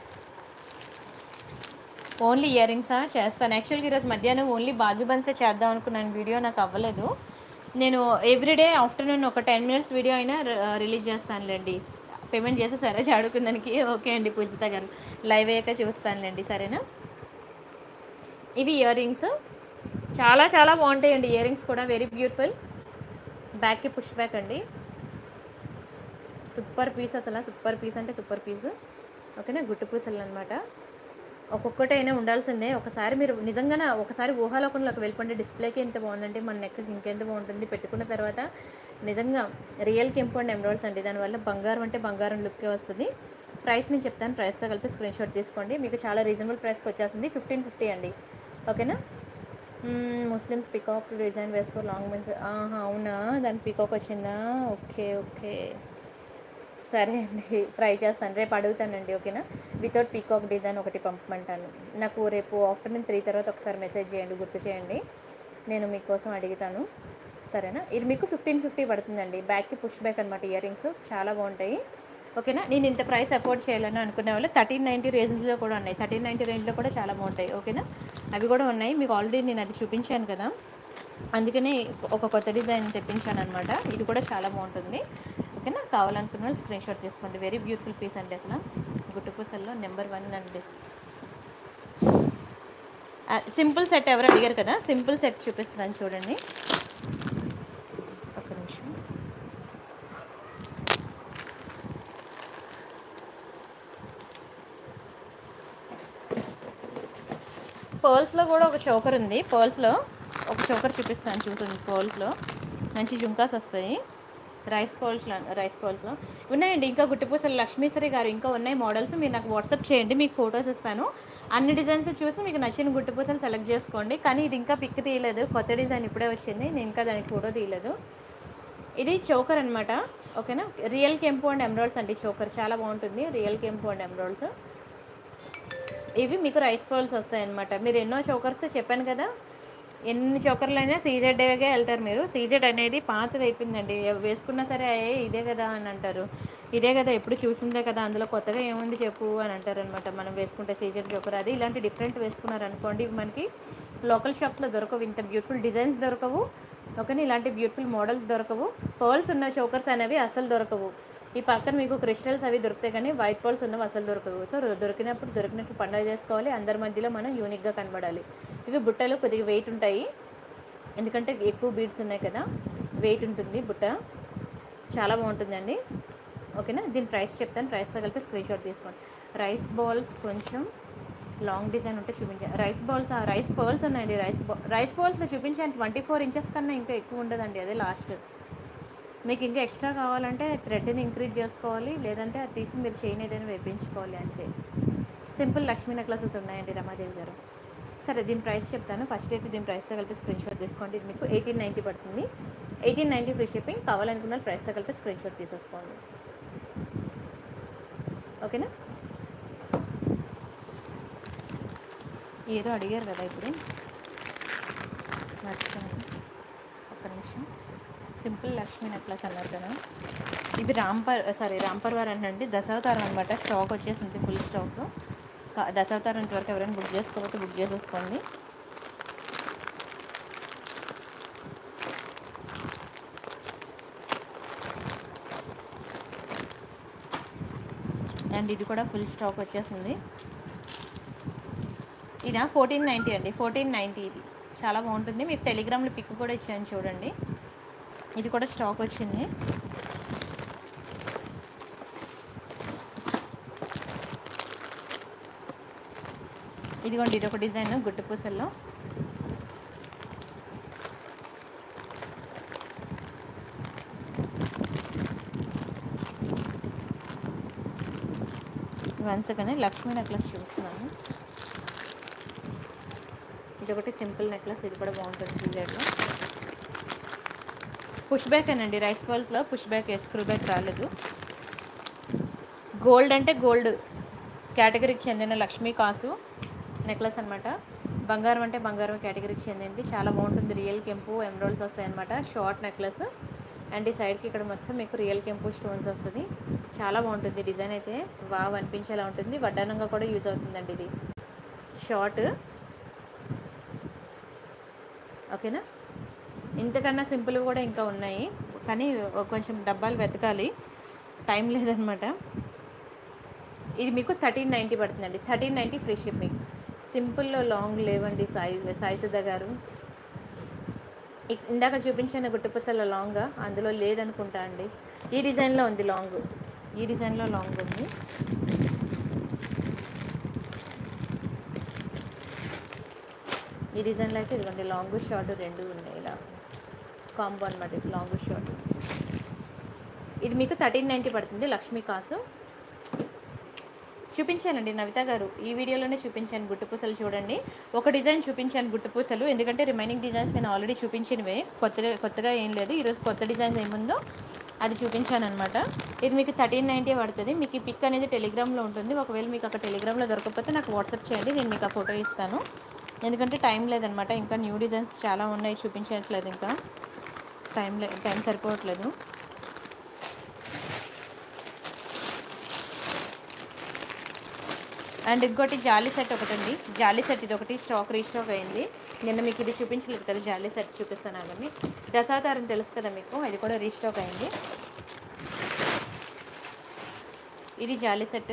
ఓన్లీ ఇయర్ రింగ్సా చేస్తాను. యాక్చువల్గా ఈరోజు మధ్యాహ్నం ఓన్లీ బాజు బన్సే చేద్దాం అనుకున్నాను. వీడియో నాకు అవ్వలేదు. నేను ఎవ్రీడే ఆఫ్టర్నూన్ ఒక 10 minutes వీడియో అయినా రిలీజ్ చేస్తానులేండి. పేమెంట్ చేసేసారా చాడుకుందానికి? ఓకే అండి పూజిత గారు, లైవ్ అయ్యాక చూస్తానులేండి, సరేనా. ఇవి ఇయర్ రింగ్స్ చాలా చాలా బాగుంటాయండి. ఇయర్ రింగ్స్ కూడా వెరీ బ్యూటిఫుల్. బ్యాక్కి పుష్ బ్యాక్ అండి. సూపర్ పీస్, అసలు సూపర్ పీస్ అంటే సూపర్ పీస్. ఓకేనా, గుట్టు పూసలు అనమాట. ఒక్కొక్కటైనా ఉండాల్సిందే. ఒకసారి మీరు నిజంగానే ఒకసారి ఊహాలోకంలోకి వెళ్ళిపోండి. డిస్ప్లేకి ఎంత బాగుందంటే మన నెక్కి ఇంకెంత బాగుంటుంది. పెట్టుకున్న తర్వాత నిజంగా రియల్ కెంపు అండ్ ఎమరాల్డ్స్ అండి. దానివల్ల బంగారం అంటే బంగారం లుక్కే వస్తుంది. ప్రైస్ నేను చెప్తాను, ప్రైస్తో కలిపి స్క్రీన్ షాట్ తీసుకోండి. మీకు చాలా రీజనబుల్ ప్రైస్కి వచ్చేస్తుంది. 1550 అండి. ఓకేనా. ముస్లిమ్స్ పికాక్ డిజైన్ వేసుకో లాంగ్ మెన్స్. అవునా, దాని పికాక్ వచ్చిందా? ఓకే ఓకే, సరే అండి, ట్రై చేస్తాను. రేపు అడుగుతానండి. ఓకేనా. వితౌట్ పీకాక్ డిజైన్ ఒకటి పంపమంటాను. నాకు రేపు ఆఫ్టర్నూన్ 3 తర్వాత ఒకసారి మెసేజ్ చేయండి, గుర్తు చేయండి, నేను మీకోసం అడుగుతాను, సరేనా. ఇది మీకు 1550 పడుతుందండి. బ్యాక్కి పుష్ బ్యాక్ అనమాట. ఇయర్ రింగ్స్ చాలా బాగుంటాయి. ఓకేనా. నేను ఇంత ప్రైస్ అఫోర్డ్ చేయాలని అనుకునే వాళ్ళు 1390 రేంజ్లో కూడా ఉన్నాయి. 1390 రేంజ్లో కూడా చాలా బాగుంటాయి. ఓకేనా, అవి కూడా ఉన్నాయి. మీకు ఆల్రెడీ నేను అది చూపించాను కదా, అందుకనే ఒక కొత్త డిజైన్ తెప్పించాను అనమాట. ఇది కూడా చాలా బాగుంటుంది. ఓకేనా, కావాలనుకున్న వాళ్ళు స్క్రీన్ షాట్ తీసుకోండి. వెరీ బ్యూటిఫుల్ పీస్ అండి. అసలు గుట్టు పూసల్లో నెంబర్ 1 అండి. సింపుల్ సెట్ ఎవరు అడిగారు కదా, సింపుల్ సెట్ చూపిస్తున్నాను చూడండి. ఒక నిమిషం. పర్ల్స్లో కూడా ఒక చోకర్ ఉంది. పర్ల్స్లో ఒక చోకర్ చూపిస్తాను చూడండి. పర్ల్స్లో మంచి జుంకాస్ వస్తాయి. రైస్ పర్ల్స్లో ఉన్నాయండి. ఇంకా గుట్టిపూసలు లక్ష్మీశ్వరి గారు ఇంకా ఉన్నాయి మోడల్స్. మీరు నాకు వాట్సాప్ చేయండి, మీకు ఫొటోస్ ఇస్తాను. అన్ని డిజైన్స్ చూసి మీకు నచ్చిన గుట్టిపూసలు సెలెక్ట్ చేసుకోండి. కానీ ఇది ఇంకా పిక్ తీయలేదు, కొత్త డిజైన్ ఇప్పుడే వచ్చింది. నేను ఇంకా దానికి ఫోటో తీయలేదు. ఇది చోకర్ అనమాట. ఓకేనా, రియల్ కెంపు అండ్ ఎమరాల్డ్స్ అండి. చోకర్ చాలా బాగుంటుంది. రియల్ కెంపు అండ్ ఎమరాల్డ్స్. ఇవి మీకు రైస్ పర్ల్స్ వస్తాయన్నమాట. మీరు ఎన్నో చోకర్స్ చెప్పాను కదా, ఎన్ని చోకర్లు అయినా సీజెడ్గా వెళ్తారు మీరు. సీజెడ్ అనేది పాతది అయిపోయిందండి. వేసుకున్నా సరే ఇదే కదా అని అంటారు. ఇదే కదా ఎప్పుడు చూసిందే కదా, అందులో కొత్తగా ఏముంది చెప్పు అని అంటారు అనమాట. మనం వేసుకుంటే సీజెడ్ చోకర్ అది ఇలాంటి డిఫరెంట్ వేసుకున్నారు అనుకోండి, మనకి లోకల్ షాప్స్లో దొరకవు. ఇంత బ్యూటిఫుల్ డిజైన్స్ దొరకవు. ఓకేనా, ఇలాంటి బ్యూటిఫుల్ మోడల్స్ దొరకవు. పర్ల్స్ ఉన్న చోకర్స్ అనేవి అసలు దొరకవు. ఈ పక్కన మీకు క్రిస్టల్స్ అవి దొరుకుతాయి, కానీ వైట్ పర్ల్స్ ఉన్నవి అసలు దొరకవు. సో దొరికినట్టు పండుగ చేసుకోవాలి. అందరి మధ్యలో మనం యూనిక్గా కనబడాలి. ఇవి బుట్టలు కొద్దిగా వెయిట్ ఉంటాయి, ఎందుకంటే ఎక్కువ బీడ్స్ ఉన్నాయి కదా, వెయిట్ ఉంటుంది బుట్ట. చాలా బాగుంటుందండి. ఓకేనా, దీని ప్రైస్ చెప్తాను, ప్రైస్తో కలిపి స్క్రీన్ షాట్ తీసుకోండి. రైస్ బాల్స్ కొంచెం లాంగ్ డిజైన్ ఉంటే చూపించాను. రైస్ పర్ల్స్ ఉన్నాయండి. రైస్ బాల్స్లో చూపించాను. 24 inches కన్నా ఇంకా ఎక్కువ ఉండదండి, అదే లాస్ట్. మీకు ఇంకా ఎక్స్ట్రా కావాలంటే థ్రెడ్ని ఇంక్రీజ్ చేసుకోవాలి, లేదంటే అది తీసి మీరు చైన్ ఏదైనా వేపించుకోవాలి అంతే. సింపుల్ లక్ష్మీ నెక్లెసెస్ ఉన్నాయండి రమాదేవి గారు. సరే, దీని ప్రైస్ చెప్తాను. ఫస్ట్ అయితే దీని ప్రైస్తో కలిపి స్క్రీన్ షాట్ తీసుకోండి. ఇది మీకు 1890 పడుతుంది. 1890 ఫ్రీ షిప్పింగ్. కావాలనుకున్న ప్రైస్తో కలిపి స్క్రీన్ షాట్ తీసేసుకోండి. ఓకేనా. ఏదో అడిగారు కదా ఇప్పుడు, మర్చిపోయాను. ఒక్క నిమిషం. సింపుల్ లక్ష్మీ నెక్లెస్ అన్నారు కదా, ఇది రాంపర్వార్ అంటే దశావతారం అనమాట. స్టాక్ వచ్చేసింది, ఫుల్ స్టాక్. దశావతారం వరకు ఎవరైనా బుక్ చేసుకోకపోతే బుక్ చేసేసుకోండి. అండ్ ఇది కూడా ఫుల్ స్టాక్ వచ్చేసింది. ఇది 1490 అండి. 1490 ఇది చాలా బాగుంటుంది. మీకు టెలిగ్రామ్లో పిక్ కూడా ఇచ్చాను చూడండి. ఇది కూడా స్టాక్ వచ్చింది. ఇదిగోండి, ఇది ఒక డిజైన్ గుట్టు పూసల్లో. వన్స్ కానీ లక్ష్మీ నెక్లెస్ చూస్తున్నాను. ఇది ఒకటి సింపుల్ నెక్లెస్, ఇది కూడా బాగుంటుంది. సీజెడ్లో పుష్ బ్యాక్ అనండి. రైస్ పర్ల్స్లో పుష్ బ్యాక్, స్క్రూ బ్యాక్ రాలేదు. గోల్డ్ అంటే గోల్డ్ కేటగిరీకి చెందిన లక్ష్మీ కాసు నెక్లెస్ అనమాట. బంగారం అంటే బంగారం కేటగిరీకి చెందింది. చాలా బాగుంటుంది. రియల్ కెంపు ఎమరాల్డ్స్ వస్తాయి అనమాట. షార్ట్ నెక్లెస్ అండ్ ఈ సైడ్కి ఇక్కడ మొత్తం మీకు రియల్ కెంపు స్టోన్స్ వస్తుంది. చాలా బాగుంటుంది. డిజైన్ అయితే వావ్ అనిపించేలా ఉంటుంది. వడ్డానంగా కూడా యూజ్ అవుతుందండి ఇది. షార్ట్ ఓకేనా. ఇంతకన్నా సింపుల్ కూడా ఇంకా ఉన్నాయి, కానీ కొంచెం డబ్బాలు వెతకాలి, టైం లేదనమాట. ఇది మీకు 1390 పడుతుందండి. 1390 ఫ్రీ షిప్పింగ్. సింపుల్లో లాంగ్ లేవండి సాయిసుధా గారు. ఇందాక చూపించిన గుట్టుపూసల లాంగ్ అందులో లేదనుకుంటా అండి. ఈ డిజైన్లో ఉంది లాంగ్, ఈ డిజైన్లో లాంగ్ ఉంది. ఈ డిజైన్లో అయితే ఇదిగోండి లాంగ్ షార్ట్ రెండు ఉన్నాయి, ఇలా కాంబో అనమాట. ఇది లాంగ్ షార్ట్. ఇది మీకు 1390 పడుతుంది. లక్ష్మీ కాసు చూపించానండి నవిత గారు, ఈ వీడియోలోనే చూపించాను గుట్టుపూసలు. చూడండి, ఒక డిజైన్ చూపించాను గుట్టుపూసలు, ఎందుకంటే రిమైనింగ్ డిజైన్స్ నేను ఆల్రెడీ చూపించినవే, కొత్తగా ఏం లేదు. ఈరోజు కొత్త డిజైన్స్ ఏముందో అది చూపించాను అనమాట. ఇది మీకు 1390 పడుతుంది. మీకు ఈ పిక్ అనేది టెలిగ్రామ్లో ఉంటుంది. ఒకవేళ మీకు అక్కడ టెలిగ్రామ్లో దొరకకపోతే నాకు వాట్సాప్ చేయండి, నేను మీకు ఆ ఫోటో ఇస్తాను. ఎందుకంటే టైం లేదనమాట, ఇంకా న్యూ డిజైన్స్ చాలా ఉన్నాయి, చూపించట్లేదు, ఇంకా టైం సరిపోవట్లేదు. అండ్ ఇంకోటి జాలీ సెట్ ఒకటండి. జాలీ సెట్ ఇది ఒకటి స్టాక్ రీస్టాక్ అయింది. నిన్న మీకు ఇది చూపించలేదు కదా, జాలీ సెట్ చూపిస్తాను కానీ. దశావతారం తెలుసు కదా మీకు, ఇది కూడా రీస్టాక్ అయింది. ఇది జాలీ సెట్.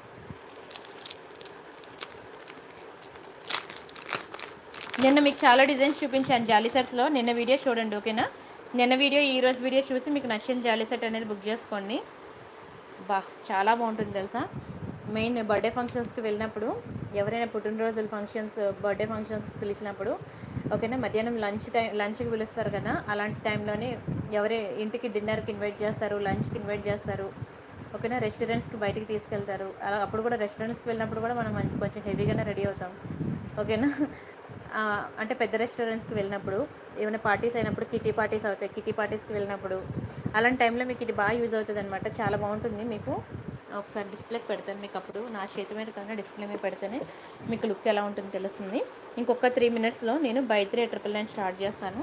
నిన్న మీకు చాలా డిజైన్స్ చూపించాను జాలీ సెట్స్లో. నిన్న వీడియో చూడండి ఓకేనా. నిన్న వీడియో ఈరోజు వీడియో చూసి మీకు నచ్చిన జాలీ సెట్ అనేది బుక్ చేసుకోండి. చాలా బాగుంటుంది తెలుసా. మెయిన్ బర్త్డే ఫంక్షన్స్కి వెళ్ళినప్పుడు, ఎవరైనా పుట్టినరోజుల ఫంక్షన్స్, బర్త్డే ఫంక్షన్స్కి పిలిచినప్పుడు ఓకేనా, మధ్యాహ్నం లంచ్కి పిలుస్తారు కదా, అలాంటి టైంలోనే ఎవరే ఇంటికి డిన్నర్కి ఇన్వైట్ చేస్తారు, లంచ్కి ఇన్వైట్ చేస్తారు ఓకేనా, రెస్టారెంట్స్కి బయటికి తీసుకెళ్తారు. అలా అప్పుడు కూడా రెస్టారెంట్స్కి వెళ్ళినప్పుడు కూడా మనం కొంచెం హెవీగానే రెడీ అవుతాం ఓకేనా. అంటే పెద్ద రెస్టారెంట్స్కి వెళ్ళినప్పుడు, ఏమైనా పార్టీస్ అయినప్పుడు, కిటీ పార్టీస్ అవుతాయి, కిటీ పార్టీస్కి వెళ్ళినప్పుడు అలాంటి టైంలో మీకు ఇది బాగా యూజ్ అవుతుంది అనమాట. చాలా బాగుంటుంది. మీకు ఒకసారి డిస్ప్లేకి పెడతాను, మీకు అప్పుడు నా చేతి మీద కన్నా డిస్ప్లే మీద పెడితేనే మీకు లుక్ ఎలా ఉంటుందో తెలుస్తుంది. ఇంకొక 3 minutesలో నేను బై 3 999 స్టార్ట్ చేస్తాను.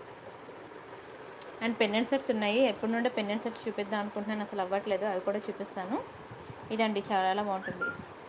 అండ్ పెండెంట్ సెట్స్ ఉన్నాయి. ఎప్పటి నుండో పెండెంట్ సెట్స్ చూపిద్దాం అనుకుంటున్నాను, అసలు అవ్వట్లేదు. అవి కూడా చూపిస్తాను. ఇదండి చాలా బాగుంటుంది.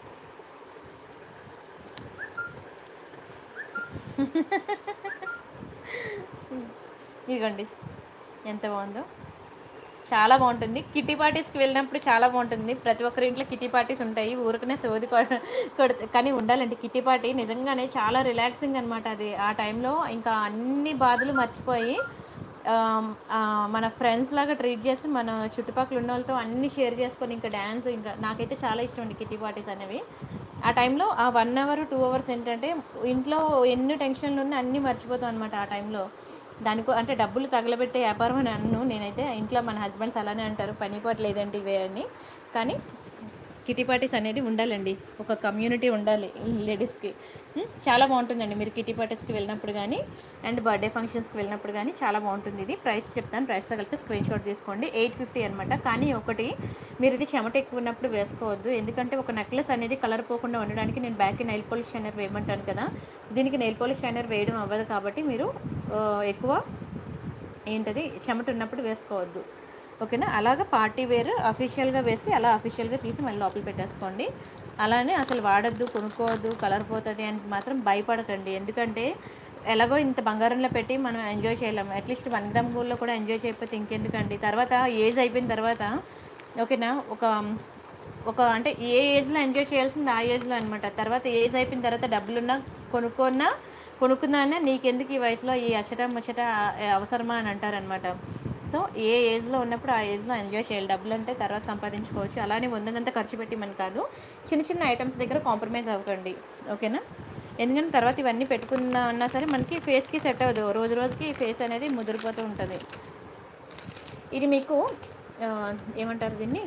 ఇదిగోండి ఎంత బాగుందో, చాలా బాగుంటుంది. కిటీ పార్టీస్కి వెళ్ళినప్పుడు చాలా బాగుంటుంది. ప్రతి ఒక్కరి ఇంట్లో కిటీ పార్టీస్ ఉంటాయి, ఊరికనే సోది కానీ ఉండాలండి. కిటీ పార్టీ నిజంగానే చాలా రిలాక్సింగ్ అనమాట. అది ఆ టైంలో ఇంకా అన్ని బాధలు మర్చిపోయి మన ఫ్రెండ్స్ లాగా ట్రీట్ చేసి, మన చుట్టుపక్కల ఉన్న వాళ్ళతో అన్నీ షేర్ చేసుకొని ఇంకా డ్యాన్స్, ఇంకా నాకైతే చాలా ఇష్టం అండి కిటీ పార్టీస్ అనేవి. ఆ టైంలో ఆ 1 hour 2 hours ఏంటంటే ఇంట్లో ఎన్ని టెన్షన్లు ఉన్నా అన్నీ మర్చిపోతాం అనమాట ఆ టైంలో. దానికో అంటే డబ్బులు తగలబెట్టే వ్యాపారం అని అన్ను నేనైతే. ఇంట్లో మన హస్బెండ్స్ అలానే అంటారు, పని పట్లేదంటే ఇవే అని. కానీ కిటీ పార్టీస్ అనేది ఉండాలండి, ఒక కమ్యూనిటీ ఉండాలి లేడీస్కి. చాలా బాగుంటుందండి. మీరు కిటీ పార్టీస్కి వెళ్ళినప్పుడు కానీ అండ్ బర్త్డే ఫంక్షన్స్కి వెళ్ళినప్పుడు కానీ చాలా బాగుంటుంది. ఇది ప్రైస్ చెప్తాను, ప్రైస్తో కలిపి స్క్రీన్ షాట్ తీసుకోండి. 850 అనమాట. కానీ ఒకటి, మీరు ఇది చెమట ఎక్కువ ఉన్నప్పుడు వేసుకోవద్దు, ఎందుకంటే ఒక నెక్లెస్ అనేది కలర్ పోకుండా ఉండడానికి నేను బ్యాక్కి నెయిల్ పాలిష్ షైనర్ వేయమంటాను కదా, దీనికి నెయిల్ పాలిష్ షైనర్ వేయడం అవ్వదు. కాబట్టి మీరు ఎక్కువ ఏంటది చెమట ఉన్నప్పుడు వేసుకోవద్దు ఓకేనా. అలాగా పార్టీ వేర్ అఫీషియల్గా వేసి అలా అఫీషియల్గా తీసి మళ్ళీ లోపల పెట్టేసుకోండి. అలానే అసలు వాడద్దు, కొనుక్కోవద్దు, కలర్ పోతుంది అని మాత్రం భయపడకండి. ఎందుకంటే ఎలాగో ఇంత బంగారంలో పెట్టి మనం ఎంజాయ్ చేయలేము. అట్లీస్ట్ 1 gram గోల్డ్లో కూడా ఎంజాయ్ చేయకపోతే ఇంకెందుకండి. తర్వాత ఏజ్ అయిపోయిన తర్వాత ఓకేనా, ఒక అంటే ఏ ఏజ్లో ఎంజాయ్ చేయాల్సింది ఆ ఏజ్లో అనమాట. తర్వాత ఏజ్ అయిపోయిన తర్వాత డబ్బులున్నా కొనుక్కున్నా నీకెందుకు ఈ వయసులో ఈ ముచ్చట అవసరమా అని అంటారనమాట. సో ఏ ఏజ్లో ఉన్నప్పుడు ఆ ఏజ్లో ఎంజాయ్ చేయాలి. డబ్బులు అంటే తర్వాత సంపాదించుకోవచ్చు. అలానే ఉన్నదంతా ఖర్చు పెట్టి మన కాదు, చిన్న చిన్న ఐటమ్స్ దగ్గర కాంప్రమైజ్ అవ్వకండి ఓకేనా. ఎందుకంటే తర్వాత ఇవన్నీ పెట్టుకున్నా అన్నా సరే మనకి ఫేస్కి సెట్ అవ్వదు, రోజు రోజుకి ఫేస్ అనేది ముదిరిపోతూ ఉంటుంది. ఇది మీకు ఏమంటారు దీన్ని,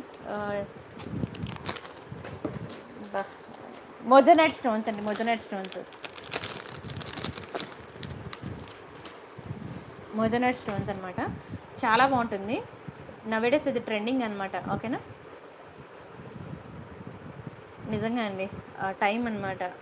మొజనైట్ స్టోన్స్ అండి. మొజనైట్ స్టోన్స్ అనమాట. చాలా బాగుంటుంది. నవేడేస్ ఇది ట్రెండింగ్ అనమాట ఓకేనా. నిజంగా అండి టైం అనమాట.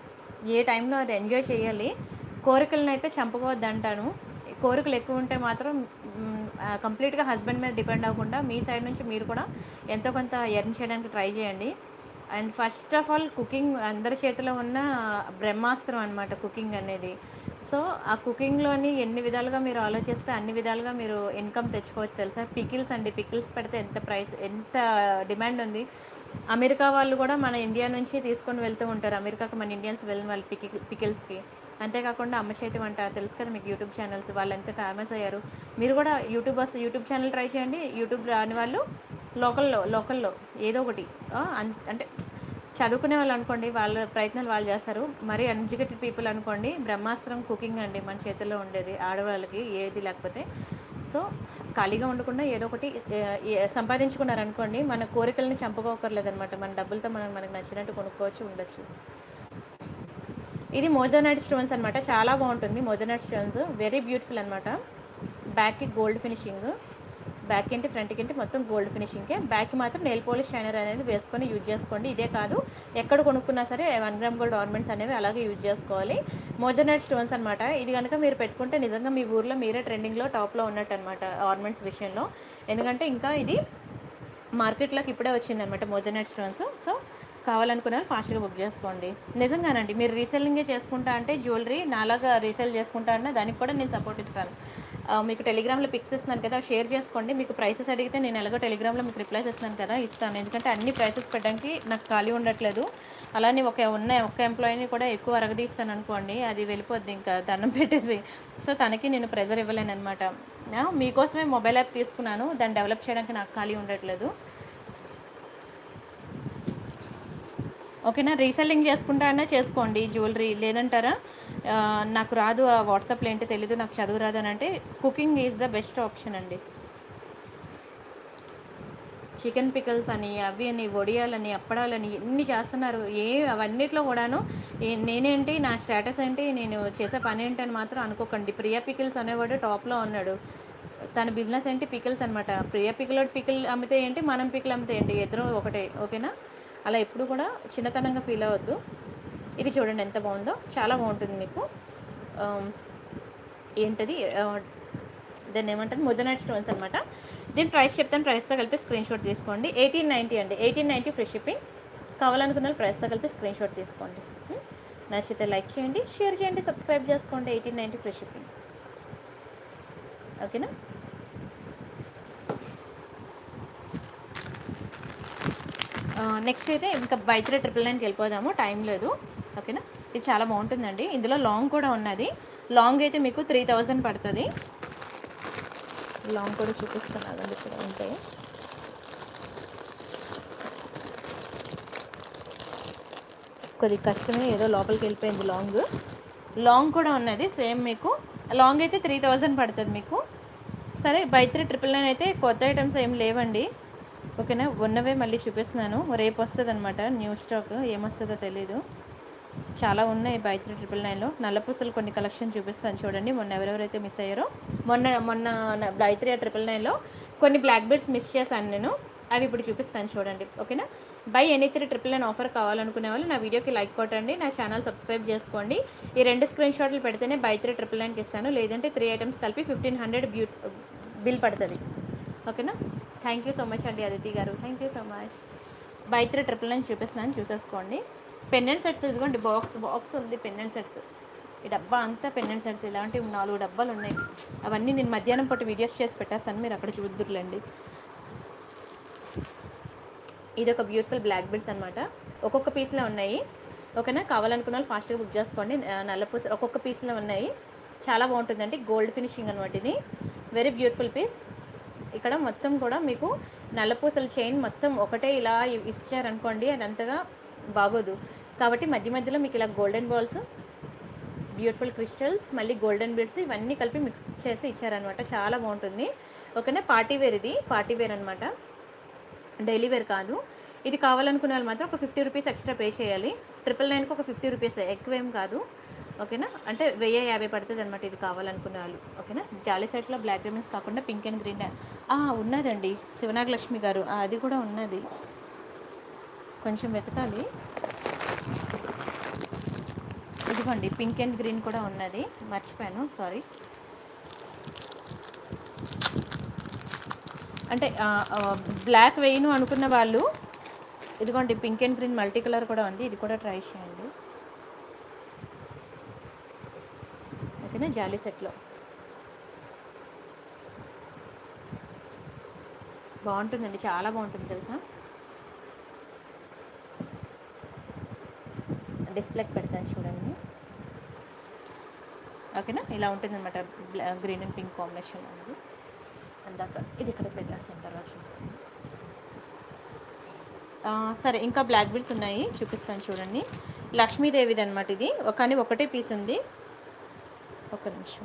ఏ టైంలో అది ఎంజాయ్ చేయాలి. కోరికలను అయితే చంపుకోవద్దు అంటాను. కోరికలు ఎక్కువ ఉంటే మాత్రం కంప్లీట్గా హస్బెండ్ మీద డిపెండ్ అవ్వకుండా మీ సైడ్ నుంచి మీరు కూడా ఎంతో కొంత ఎర్న్ చేయడానికి ట్రై చేయండి. And first of all cooking అందరి చేతిలో ఉన్న బ్రహ్మాస్త్రం అనమాట కుకింగ్ అనేది. సో ఆ కుకింగ్లోని ఎన్ని విధాలుగా మీరు ఆలోచిస్తే అన్ని విధాలుగా మీరు ఇన్కమ్ తెచ్చుకోవచ్చు తెలుసా. పికిల్స్ అండి, పికిల్స్ పెడితే ఎంత డిమాండ్ ఉంది. అమెరికా వాళ్ళు కూడా మన ఇండియా నుంచి తీసుకొని వెళ్తూ ఉంటారు. అమెరికాకి మన ఇండియన్స్ వెళ్ళిన వాళ్ళు పికిల్స్కి. అంతేకాకుండా అమ్మ చేతి వంట తెలుసు కదా మీకు, యూట్యూబ్ ఛానల్స్ వాళ్ళు ఎంత ఫేమస్ అయ్యారు. మీరు కూడా యూట్యూబ్ ఛానల్ ట్రై చేయండి. యూట్యూబ్ రాని వాళ్ళు లోకల్లో ఏదో ఒకటి అంటే చదువుకునే వాళ్ళు అనుకోండి, వాళ్ళ ప్రయత్నాలు వాళ్ళు చేస్తారు. మరి అన్ఎడ్యుకేటెడ్ పీపుల్ అనుకోండి, బ్రహ్మాస్త్రం కుకింగ్ అండి మన చేతుల్లో ఉండేది ఆడవాళ్ళకి ఏది లేకపోతే. సో ఖాళీగా ఉండకుండా ఏదో ఒకటి సంపాదించుకున్నారనుకోండి, మన కోరికల్ని చంపుకోకర్లేదనమాట. మన డబ్బులతో మనకు నచ్చినట్టు కొనుక్కోవచ్చు, ఉండొచ్చు. ఇది మోజోనైట్ స్టోన్స్ అనమాట, చాలా బాగుంటుంది. మోజోనైట్ స్టోన్స్ వెరీ బ్యూటిఫుల్ అనమాట. బ్యాక్కి గోల్డ్ ఫినిషింగ్, బ్యాక్ ఏంటి ఫ్రంట్కి ఏంటి మొత్తం గోల్డ్ ఫినిషింగ్కే. బ్యాక్ మాత్రం నెయిల్ పాలిష్ షైనర్ అనేది వేసుకొని యూజ్ చేసుకోండి. ఇదే కాదు, ఎక్కడ కొనుక్కున్నా సరే 1 గ్రామ్ గోల్డ్ ఆర్నమెంట్స్ అనేవి అలాగే యూజ్ చేసుకోవాలి. మోజోనైట్ స్టోన్స్ అనమాట. ఇది కనుక మీరు పెట్టుకుంటే నిజంగా మీ ఊర్లో మీరే ట్రెండింగ్లో టాప్లో ఉన్నట్టు అనమాట ఆర్నమెంట్స్ విషయంలో. ఎందుకంటే ఇంకా ఇది మార్కెట్లోకి ఇప్పుడే వచ్చిందనమాట మోజోనైట్ స్టోన్స్. సో కావాలనుకున్న ఫాస్ట్గా బుక్ చేసుకోండి. నిజంగానండి, మీరు రీసెల్లింగే చేసుకుంటా అంటే జ్యువెలరీ నాలాగా రీసెల్ చేసుకుంటా అన్నా దానికి కూడా నేను సపోర్ట్ ఇస్తాను. మీకు టెలిగ్రామ్లో పిక్స్ ఇస్తున్నాను కదా, షేర్ చేసుకోండి. మీకు ప్రైసెస్ అడిగితే నేను ఎలాగో టెలిగ్రామ్లో మీకు రిప్లైస్ ఇస్తున్నాను కదా, ఇస్తాను. ఎందుకంటే అన్ని ప్రైసెస్ పెట్టడానికి నాకు ఖాళీ ఉండట్లేదు. అలానే ఒక ఎంప్లాయీని కూడా ఎక్కువ అరగదీస్తాను అనుకోండి, అది వెళ్ళిపోద్ది ఇంకా దండం పెట్టేసి. సో తనకి నేను ప్రెజర్ ఇవ్వలేను అనమాట. మీకోసమే మొబైల్ యాప్ తీసుకున్నాను, దాన్ని డెవలప్ చేయడానికి నాకు ఖాళీ ఉండట్లేదు. ఓకేనా. రీసెల్లింగ్ చేసుకుంటా అన్నా చేసుకోండి జ్యువెలరీ. లేదంటారా నాకు రాదు, ఆ వాట్సాప్లో ఏంటో తెలీదు, నాకు చదువు రాదు అని అంటే cooking is the best option అండి. చికెన్ పికల్స్ అని, అవి అని, వడియాలని, అప్పడాలని ఎన్ని చేస్తున్నారు. అవన్నిట్లో కూడాను నేనేంటి, నా స్టేటస్ ఏంటి, నేను చేసే పని ఏంటి అని మాత్రం అనుకోకండి. ప్రియా పికిల్స్ అనేవాడు టాప్లో ఉన్నాడు. తన బిజినెస్ ఏంటి, పికిల్స్ అనమాట. ప్రియా పికిల్ అమ్మితే ఏంటి, మనం పికిల్ అమ్మితే ఏంటి, ఇద్దరు ఒకటే. ఓకేనా. అలా ఎప్పుడు కూడా చిన్నతనంగా ఫీల్ అవ్వద్దు. ఇది చూడండి ఎంత బాగుందో, చాలా బాగుంటుంది మీకు. ఏంటది దాన్ని ఏమంటారు, మోజోనైట్ స్టోన్స్ అనమాట. దీని ప్రైస్ చెప్తాను, ప్రైస్తో కలిపి స్క్రీన్ షాట్ తీసుకోండి. 1890 అండి, 1890 ఫ్రీ షిప్పింగ్. కావాలనుకున్న ప్రైస్తో కలిపి స్క్రీన్ షాట్ తీసుకోండి. నచ్చితే లైక్ చేయండి, షేర్ చేయండి, సబ్స్క్రైబ్ చేసుకోండి. 1890 ఫ్రీ షిప్పింగ్. ఓకేనా. నెక్స్ట్ అయితే ఇంకా బై 3 999కి వెళ్ళిపోదాము, టైం లేదు. ఓకేనా. ఇది చాలా బాగుంటుందండి. ఇందులో లాంగ్ కూడా ఉన్నది. లాంగ్ అయితే మీకు 3000 పడుతుంది. లాంగ్ కూడా చూపిస్తున్నాను, ఇక్కడ ఉంటాయి. కొద్దిగా కష్టమే, ఏదో లోపలికి వెళ్ళిపోయింది. లాంగ్ కూడా ఉన్నది సేమ్. మీకు లాంగ్ అయితే 3000 పడుతుంది మీకు. సరే, బై 3 999 అయితే కొత్త ఐటమ్స్ ఏం లేవండి. ఓకేనా. ఉన్నవే మళ్ళీ చూపిస్తున్నాను. రేపు వస్తుంది అనమాట న్యూ స్టాక్, ఏమొస్తుందో తెలీదు. చాలా ఉన్నాయి బై 3 999లో. నల్లపూసలు కొన్ని కలెక్షన్ చూపిస్తాను చూడండి. మొన్న ఎవరెవరైతే మిస్ అయ్యారో, మొన్న బై 3 999లో కొన్ని బ్లాక్ బెడ్స్ మిస్ చేశాను నేను, అవి ఇప్పుడు చూపిస్తాను చూడండి. ఓకేనా. బై ఎనీ 3 999 ఆఫర్ కావాలనుకునే వాళ్ళు నా వీడియోకి లైక్ కొట్టండి, నా ఛానల్ సబ్స్క్రైబ్ చేసుకోండి. ఈ 2 స్క్రీన్ షాట్లు పెడితేనే బై 3 999కి ఇస్తాను. లేదంటే 3 ఐటమ్స్ కలిపి 1500 బిల్ పడుతుంది. ఓకేనా. థ్యాంక్ యూ సో మచ్ అండి అదితి గారు, thank you so much. Buy 3 999 చూపిస్తున్నాను, చూసేసుకోండి. పెండెంట్ సెట్స్ ఇదిగోండి, బాక్స్ ఉంది పెండెంట్ సెట్స్. ఈ డబ్బా అంతా పెండెంట్ సెట్స్, ఇలాంటివి 4 డబ్బాలు ఉన్నాయి. అవన్నీ నేను మధ్యాహ్నం పూట వీడియోస్ చేసి పెట్టేస్తాను, మీరు అక్కడ చూద్దురులేండి. ఇది ఒక బ్యూటిఫుల్ బ్లాక్ బెడ్స్ అనమాట. ఒక్కొక్క పీస్లో ఉన్నాయి. ఓకేనా. కావాలనుకున్న వాళ్ళు ఫాస్ట్గా బుక్ చేసుకోండి. నల్లపూస ఒక్కొక్క పీస్లో ఉన్నాయి. చాలా బాగుంటుందండి, గోల్డ్ ఫినిషింగ్ అనమాట. ఇది వెరీ బ్యూటిఫుల్ పీస్. ఇక్కడ మొత్తం కూడా మీకు నల్లపూసల చైన్ మొత్తం ఒకటే ఇలా ఇచ్చారనుకోండి, అది అంతగా బాగోదు. కాబట్టి మధ్యలో మీకు ఇలా గోల్డెన్ బాల్స్, బ్యూటిఫుల్ క్రిస్టల్స్, మళ్ళీ గోల్డెన్ బీడ్స్ ఇవన్నీ కలిపి మిక్స్ చేసి ఇచ్చారనమాట. చాలా బాగుంటుంది. ఓకేనా. పార్టీ వేర్, ఇది పార్టీ వేర్ అనమాట, డైలీ వేర్ కాదు. ఇది కావాలనుకునే వాళ్ళు మాత్రం ఒక 50 రూపీస్ ఎక్స్ట్రా పే చేయాలి. 999కి ఒక 50 రూపీస్, ఎక్కువేం కాదు. ఓకేనా. అంటే 1050 పడుతుంది అనమాట ఇది కావాలనుకునే వాళ్ళు. ఓకేనా. జాలీ సెట్లో బ్లాక్ డైమండ్స్ కాకుండా పింక్ అండ్ గ్రీన్ ఉన్నదండి. శివనాగలక్ష్మి గారు అది కూడా ఉన్నది, కొంచెం వెతకాలి. ఇదిగోండి పింక్ అండ్ గ్రీన్ కూడా ఉన్నది, మర్చిపోయాను, సారీ. అంటే బ్లాక్ వేయను అనుకున్న వాళ్ళు ఇదిగోండి pink and green multi colour కూడా ఉంది, ఇది కూడా ట్రై చేయండి. ఓకేనా, జాలీ సెట్లో బాగుంటుందండి, చాలా బాగుంటుంది తెలుసా. డిస్ప్లేకి పెడతాను చూడండి. ఓకేనా, ఇలా ఉంటుంది అనమాట, గ్రీన్ అండ్ పింక్ కాంబినేషన్ అనేది. అందాక ఇది ఇక్కడ పెట్టేస్తాను, తర్వాత చూస్తాను. సరే, ఇంకా బ్లాక్ బీడ్స్ ఉన్నాయి, చూపిస్తాను చూడండి. లక్ష్మీదేవిది అనమాట ఇది, కానీ ఒకటే పీస్ ఉంది. ఒక నిమిషం.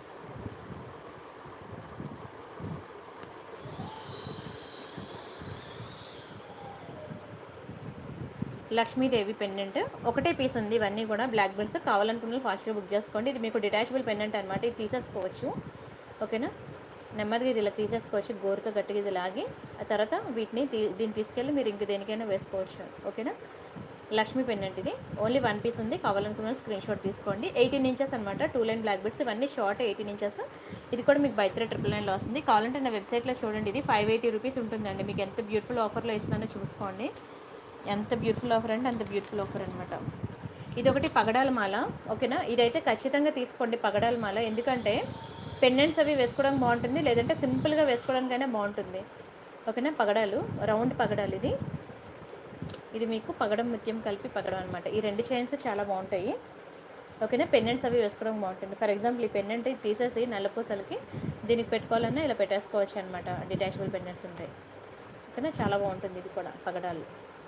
లక్ష్మీదేవి పెండెంట్ ఒకటే పీస్ ఉంది, ఇవన్నీ కూడా బ్లాక్ బెల్ట్స్. కావాలనుకున్న ఫాస్ట్గా బుక్ చేసుకోండి. ఇది మీకు డిటాచబుల్ పెండెంట్ అనమాట, ఇది తీసేసుకోవచ్చు. ఓకేనా, నెమ్మదిగా ఇది ఇలా తీసేసుకోవచ్చు, గోరుతో గట్టిగా ఇది లాగి. ఆ తర్వాత వీటిని దీన్ని తీసుకెళ్ళి మీరు ఇంక దేనికైనా వేసుకోవచ్చు. ఓకేనా, లక్ష్మీ పెండెంట్ ఇది, ఓన్లీ 1 పీస్ ఉంది. కావాలనుకున్న స్క్రీన్ షాట్ తీసుకోండి. 18 ఇంచెస్ అనమాట, 2 లైన్ బ్లాక్ బెల్ట్స్, ఇవన్నీ షార్ట్ 18 ఇంచెస్. ఇది కూడా మీకు బై 3 999లో వస్తుంది. కావాలంటే నా వెబ్సైట్లో చూడండి, ఇది 580 రూపీస్ ఉంటుందండి. మీకు ఎంత బ్యూటిఫుల్ ఆఫర్లో ఇస్తున్నానో చూసుకోండి. ఎంత బ్యూటిఫుల్ ఆఫర్ అంటే అంత బ్యూటిఫుల్ ఆఫర్ అనమాట. ఇది ఒకటి పగడాల మాల. ఓకేనా, ఇదైతే ఖచ్చితంగా తీసుకోండి పగడాల మాల, ఎందుకంటే పెండెంట్స్ అవి వేసుకోవడానికి బాగుంటుంది, లేదంటే సింపుల్గా వేసుకోవడానికైనా బాగుంటుంది. ఓకేనా, పగడాలు, రౌండ్ పగడాలు. ఇది మీకు పగడం ముత్యం కలిపి పగడం అనమాట. ఈ 2 చైన్స్ చాలా బాగుంటాయి. ఓకేనా, పెండెంట్స్ అవి వేసుకోవడం బాగుంటుంది. ఫర్ ఎగ్జాంపుల్ ఈ పెండెంట్ తీసేసి నల్లపూసలకి దీనికి పెట్టుకోవాలన్నా ఇలా పెట్టేసుకోవచ్చు అనమాట, డిటాచబుల్ పెండెంట్స్ ఉంటాయి. ఓకేనా, చాలా బాగుంటుంది ఇది కూడా పగడాలు.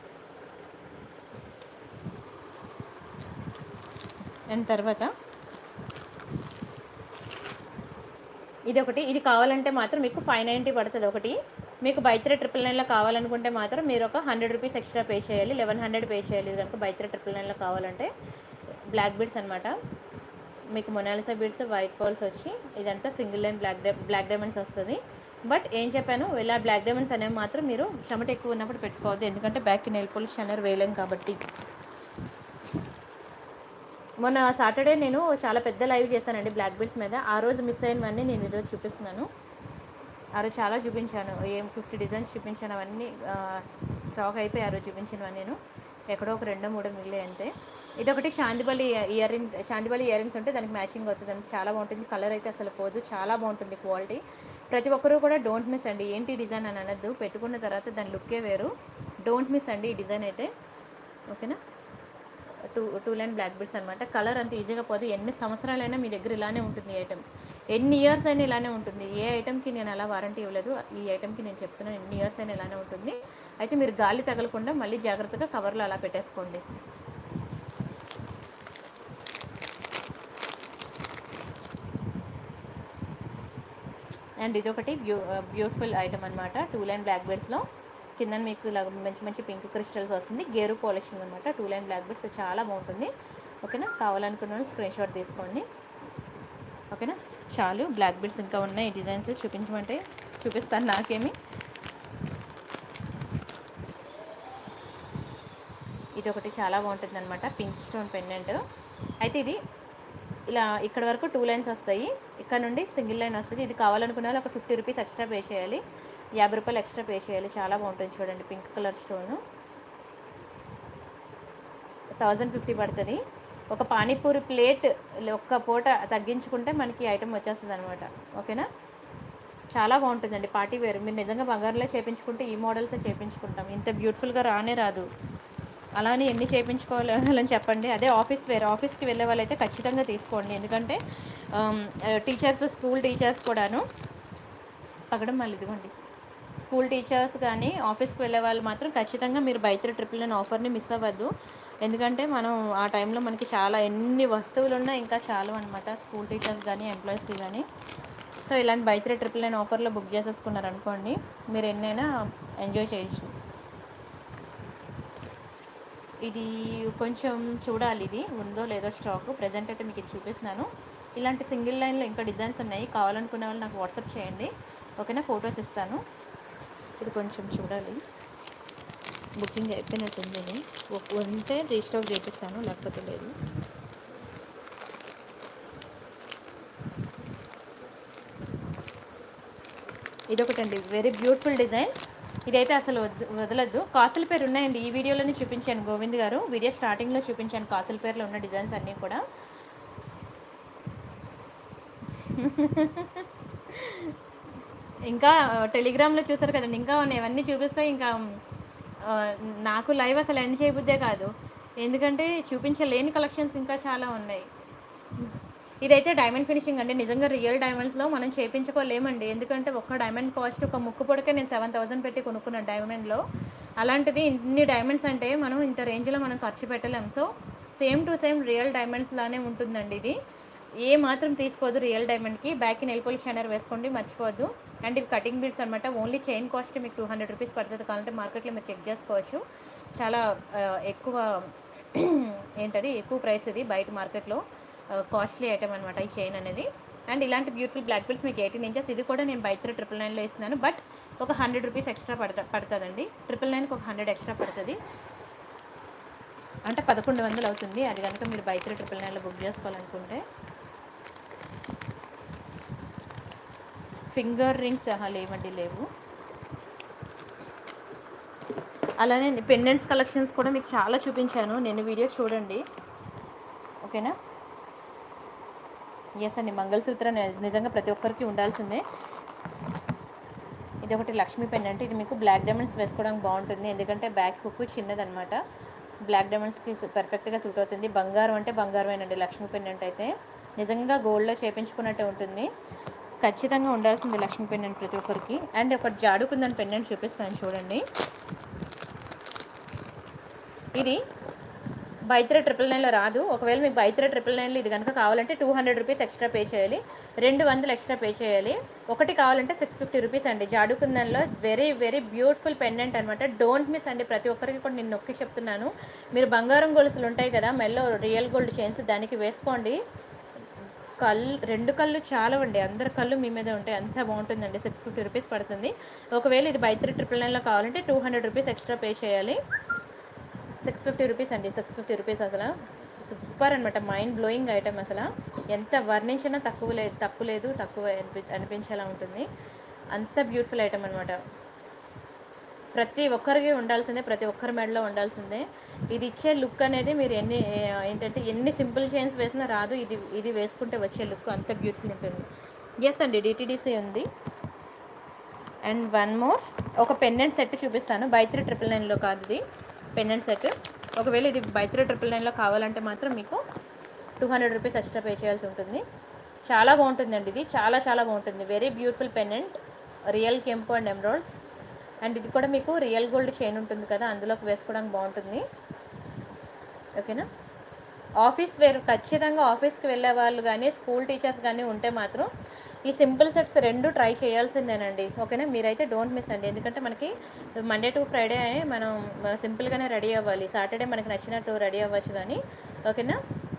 అండ్ తర్వాత ఇది ఒకటి, ఇది కావాలంటే మాత్రం మీకు 590 పడుతుంది ఒకటి. మీకు బై 3 999లో కావాలనుకుంటే మాత్రం మీరు ఒక 100 రూపీస్ ఎక్స్ట్రా పే చేయాలి, 1100 పే చేయాలి. ఇది కనుక బై 3 999లో కావాలంటే. బ్లాక్ బీడ్స్ అనమాట, మీకు మొనాలిసా బీడ్స్, వైట్ పర్ల్స్ వచ్చి ఇదంతా సింగిల్ లైన్ బ్లాక్ డైమండ్స్ వస్తుంది. బట్ ఏం చెప్పాను, ఇలా బ్లాక్ డైమండ్స్ అనేవి మాత్రం మీరు చెమట ఎక్కువ ఉన్నప్పుడు పెట్టుకోవద్దు, ఎందుకంటే బ్యాక్కి నెయిల్ పాలిష్ షైనర్ వేయలేం కాబట్టి. మొన్న సాటర్డే నేను చాలా పెద్ద లైవ్ చేశానండి బ్లాక్ బీడ్స్ మీద. ఆ రోజు మిస్ అయినవన్నీ నేను ఈరోజు చూపిస్తున్నాను. ఆ రోజు చాలా చూపించాను, 50 డిజైన్స్ చూపించాను, అవన్నీ స్టాక్ అయిపోయి ఆ రోజు చూపించినవన్నీ నేను ఎక్కడో ఒక 2-3 మిగిలాయి అంతే. ఇదొకటి చాందిబలి ఇయర్ రింగ్స్ ఉంటే దానికి మ్యాచింగ్ అవుతుంది, చాలా బాగుంటుంది. కలర్ అయితే అసలు పోదు, చాలా బాగుంటుంది క్వాలిటీ. ప్రతి ఒక్కరూ కూడా డోంట్ మిస్ అండి. ఏంటి డిజైన్ అని అనద్దు, పెట్టుకున్న తర్వాత దాని లుక్కే వేరు. డోంట్ మిస్ అండి ఈ డిజైన్ అయితే. ఓకేనా, 2 లైన్ బ్లాక్ బీడ్స్ అనమాట. కలర్ అంత ఈజీగా పోదు, ఎన్ని సంవత్సరాలైనా మీ దగ్గర ఇలానే ఉంటుంది ఈ ఐటమ్, ఎన్ని ఇయర్స్ అయినా ఇలానే ఉంటుంది. ఏ ఐటమ్కి నేను అలా వారంటీ ఇవ్వలేదు, ఈ ఐటమ్కి నేను చెప్తున్నాను ఎన్ని ఇయర్స్ అయినా ఇలానే ఉంటుంది. అయితే మీరు గాలి తగలకుండా మళ్ళీ జాగ్రత్తగా కవర్లో అలా పెట్టేసుకోండి. అండ్ ఇదొకటి బ్యూటిఫుల్ ఐటమ్ అనమాట, 2 లైన్ బ్లాక్ బీడ్స్లో. కింద మీకు ఇలా మంచి మంచి పింక్ క్రిస్టల్స్ వస్తుంది, గేరు పాలిషింగ్ అనమాట. 2 లైన్ బ్లాక్ బీడ్స్ చాలా బాగుంటుంది. ఓకేనా, కావాలనుకున్న స్క్రీన్ షాట్ తీసుకోండి. ఓకేనా, చాలు. బ్లాక్ బీడ్స్ ఇంకా ఉన్నాయి, డిజైన్స్ చూపించమంటే చూపిస్తాను, నాకేమి. ఇది ఒకటి చాలా బాగుంటుంది అనమాట, పింక్ స్టోన్ పెండెంట్. అయితే ఇది ఇలా ఇక్కడ వరకు 2 లైన్స్ వస్తాయి, ఇక్కడ నుండి సింగిల్ లైన్ వస్తుంది. ఇది కావాలనుకున్న వాళ్ళు ఒక 50 రూపీస్ ఎక్స్ట్రా పే చేయాలి, 50 రూపాయలు ఎక్స్ట్రా పే చేయాలి. చాలా బాగుంటుంది చూడండి, పింక్ కలర్ స్టోను. 1050 పడుతుంది. ఒక పానీపూరి ప్లేట్ ఒక్క పూట తగ్గించుకుంటే మనకి ఐటమ్ వచ్చేస్తుంది అనమాట. ఓకేనా, చాలా బాగుంటుందండి పార్టీ వేర్. మీరు నిజంగా బంగారులో చేయించుకుంటే ఈ మోడల్సే చేయించుకుంటాం, ఇంత బ్యూటిఫుల్గా రానే రాదు. అలానే ఎన్ని చేయించుకోవాలని చెప్పండి. అదే ఆఫీస్ వేర్, ఆఫీస్కి వెళ్ళే వాళ్ళైతే ఖచ్చితంగా తీసుకోండి, ఎందుకంటే టీచర్స్, స్కూల్ టీచర్స్ కూడాను పగడం మళ్ళీ ఇదిగోండి, స్కూల్ టీచర్స్ కానీ ఆఫీస్కి వెళ్ళే వాళ్ళు మాత్రం ఖచ్చితంగా మీరు బై 3 999 ఆఫర్ని మిస్ అవ్వద్దు. ఎందుకంటే మనం ఆ టైంలో మనకి చాలా ఎన్ని వస్తువులు ఉన్నా ఇంకా చాలు అనమాట, స్కూల్ టీచర్స్ కానీ ఎంప్లాయీస్కి కానీ. సో ఇలాంటి బై 3 999 ఆఫర్లో బుక్ చేసేసుకున్నారనుకోండి, మీరు ఎన్నైనా ఎంజాయ్ చేయొచ్చు. ఇది కొంచెం చూడాలి, ఇది ఉందో లేదో స్టాక్. ప్రజెంట్ అయితే మీకు ఇది చూపిస్తున్నాను. ఇలాంటి సింగిల్ లైన్లో ఇంకా డిజైన్స్ ఉన్నాయి, కావాలనుకునే వాళ్ళు నాకు వాట్సాప్ చేయండి. ఓకేనా, ఫొటోస్ ఇస్తాను. ఇది కొంచెం చూడాలి, బుకింగ్ అయిపోయినట్టుంది, ఉంటే రీస్టాక్ చేపిస్తాను, లేకపోతే లేదు. ఇదొకటండి, వెరీ బ్యూటిఫుల్ డిజైన్. ఇదైతే అసలు వదలొద్దు. కాసుల పేరు ఉన్నాయండి, ఈ వీడియోలోనే చూపించాను గోవింద్ గారు, వీడియో స్టార్టింగ్లో చూపించాను కాసుల పేర్లో ఉన్న డిజైన్స్ అన్నీ కూడా. ఇంకా టెలిగ్రామ్లో చూసారు కదండి, ఇంకా ఉన్నాయి, ఇవన్నీ చూపిస్తే ఇంకా నాకు లైవ్ అసలు ఎండ్ చేయబుద్దే కాదు, ఎందుకంటే చూపించలేని కలెక్షన్స్ ఇంకా చాలా ఉన్నాయి. ఇదైతే డైమండ్ ఫినిషింగ్ అండి, నిజంగా రియల్ డైమండ్స్లో మనం చేయించుకోలేమండి, ఎందుకంటే ఒక్క డైమండ్ కాస్ట్ ఒక ముక్కు పొడికే నేను 7,000 పెట్టి కొనుక్కున్నాను డైమండ్లో. అలాంటిది ఇన్ని డైమండ్స్ అంటే మనం ఇంత రేంజ్లో మనం ఖర్చు పెట్టలేం. So same to same real diamonds లానే ఉంటుందండి ఇది, ఏ మాత్రం తీసుకోవద్దు రియల్ డైమండ్కి. బ్యాక్కి నెయిల్ పాలిష్ షైనర్ వేసుకోండి, మర్చిపోవద్దు. అండ్ ఇవి కటింగ్ బీడ్స్ అనమాట, ఓన్లీ చైన్ కాస్ట్ మీకు 200 రూపీస్ పడుతుంది, కావాలంటే మార్కెట్లో మీరు చెక్ చేసుకోవచ్చు. చాలా ఎక్కువ ఏంటది ఎక్కువ ప్రైస్, ఇది బయట మార్కెట్లో కాస్ట్లీ ఐటమ్ అనమాట ఈ చైన్ అనేది. అండ్ ఇలాంటి బ్యూటిఫుల్ బ్లాక్ బీడ్స్ మీకు 18 ఇంచెస్, ఇది కూడా నేను బయట 999లో ఇస్తున్నాను, బట్ ఒక 100 రూపీస్ ఎక్స్ట్రా పడుతుందండి, 999కి ఒక 100 ఎక్స్ట్రా పడుతుంది, అంటే 1100 అవుతుంది. అది కనుక మీరు బయట 999లో బుక్ చేసుకోవాలనుకుంటే. ఫింగర్ రింగ్స్ లేవండి, లేవు. అలానే పెండెంట్స్ కలెక్షన్స్ కూడా మీకు చాలా చూపించాను నేను, వీడియో చూడండి, ఓకేనా. ఎస్ అండి, మంగళసూత్రం నిజంగా ప్రతి ఒక్కరికి ఉండాల్సిందే. ఇది ఒకటి లక్ష్మీ పెండెంట్, ఇది మీకు బ్లాక్ డైమండ్స్ వేసుకోవడానికి బాగుంటుంది, ఎందుకంటే బ్యాక్ హుక్ చిన్నదనమాట, బ్లాక్ డైమండ్స్కి పర్ఫెక్ట్గా సూట్ అవుతుంది. బంగారం అంటే బంగారమేనండి లక్ష్మీ పెండెంట్ అయితే, నిజంగా గోల్డ్లో చేయించుకున్నట్టే ఉంటుంది, ఖచ్చితంగా ఉండాల్సింది లక్ష్మీ పెండెంట్ ప్రతి ఒక్కరికి. అండ్ ఒకటి జాడుకుందని పెండెంట్ చూపిస్తాను చూడండి, ఇది బైత్రే 999లో రాదు. ఒకవేళ మీకు బైత్రే 999లో ఇది కనుక కావాలంటే 200 రూపీస్ ఎక్స్ట్రా పే చేయాలి, 200 ఎక్స్ట్రా పే చేయాలి. ఒకటి కావాలంటే 650 రూపీస్ అండి. జాడుకుందన్లో వెరీ వెరీ బ్యూటిఫుల్ పెండెంట్ అనమాట, డోంట్ మిస్ అండి. ప్రతి ఒక్కరికి కూడా నేను నొక్కి చెప్తున్నాను, మీరు బంగారం గొలుసులు ఉంటాయి కదా మెల్లో రియల్ గోల్డ్ చైన్స్, దానికి వేసుకోండి. రెండు కళ్ళు చాలా అండి, అందరి కళ్ళు మీ మీద ఉంటాయి, అంత బాగుంటుందండి. 650 రూపీస్ పడుతుంది. ఒకవేళ ఇది బైత్రే 999లో కావాలంటే 200 రూపీస్ ఎక్స్ట్రా పే చేయాలి. 650 రూపీస్ అండి, 650 రూపీస్. అసలు సూపర్ అనమాట, మైండ్ బ్లోయింగ్ ఐటమ్, అసలు ఎంత వర్ణించినా తక్కువ అనిపించేలా ఉంటుంది, అంత బ్యూటిఫుల్ ఐటమ్ అనమాట. ప్రతి ఒక్కరికి ఉండాల్సిందే, ప్రతి ఒక్కరి మెడలో ఉండాల్సిందే. ఇది ఇచ్చే లుక్ అనేది మీరు ఎన్ని సింపుల్ చైన్స్ వేసినా రాదు, ఇది వేసుకుంటే వచ్చే లుక్ అంత బ్యూటిఫుల్ ఉంటుంది. ఎస్ అండి, డిటీడీసీ ఉంది. అండ్ వన్ మోర్, ఒక పెండెంట్ సెట్ చూపిస్తాను, బైత్రే 999లో కాదు ఇది పెండెంట్ సెట్. ఒకవేళ ఇది బైత్రే 999లో కావాలంటే మాత్రం మీకు 200 రూపీస్ ఎక్స్ట్రా పే చేయాల్సి ఉంటుంది. చాలా బాగుంటుందండి, ఇది చాలా చాలా బాగుంటుంది, వెరీ బ్యూటిఫుల్ పెండెంట్, రియల్ కెంపు అండ్ ఎమరాల్డ్స్. అండ్ ఇది కూడా మీకు రియల్ గోల్డ్ చైన్ ఉంటుంది కదా, అందులోకి వేసుకోవడానికి బాగుంటుంది, ఓకేనా. ఆఫీస్ వేర్, ఖచ్చితంగా ఆఫీస్కి వెళ్ళే వాళ్ళు కానీ స్కూల్ టీచర్స్ కానీ ఉంటే మాత్రం ఈ సింపుల్ సెట్స్ రెండు ట్రై చేయాల్సిందేనండి, ఓకేనా. మీరైతే డోంట్ మిస్ అండి, ఎందుకంటే మనకి మండే టు ఫ్రైడే మనం సింపుల్గానే రెడీ అవ్వాలి, సాటర్డే మనకి నచ్చినట్టు రెడీ అవ్వచ్చు కానీ, ఓకేనా.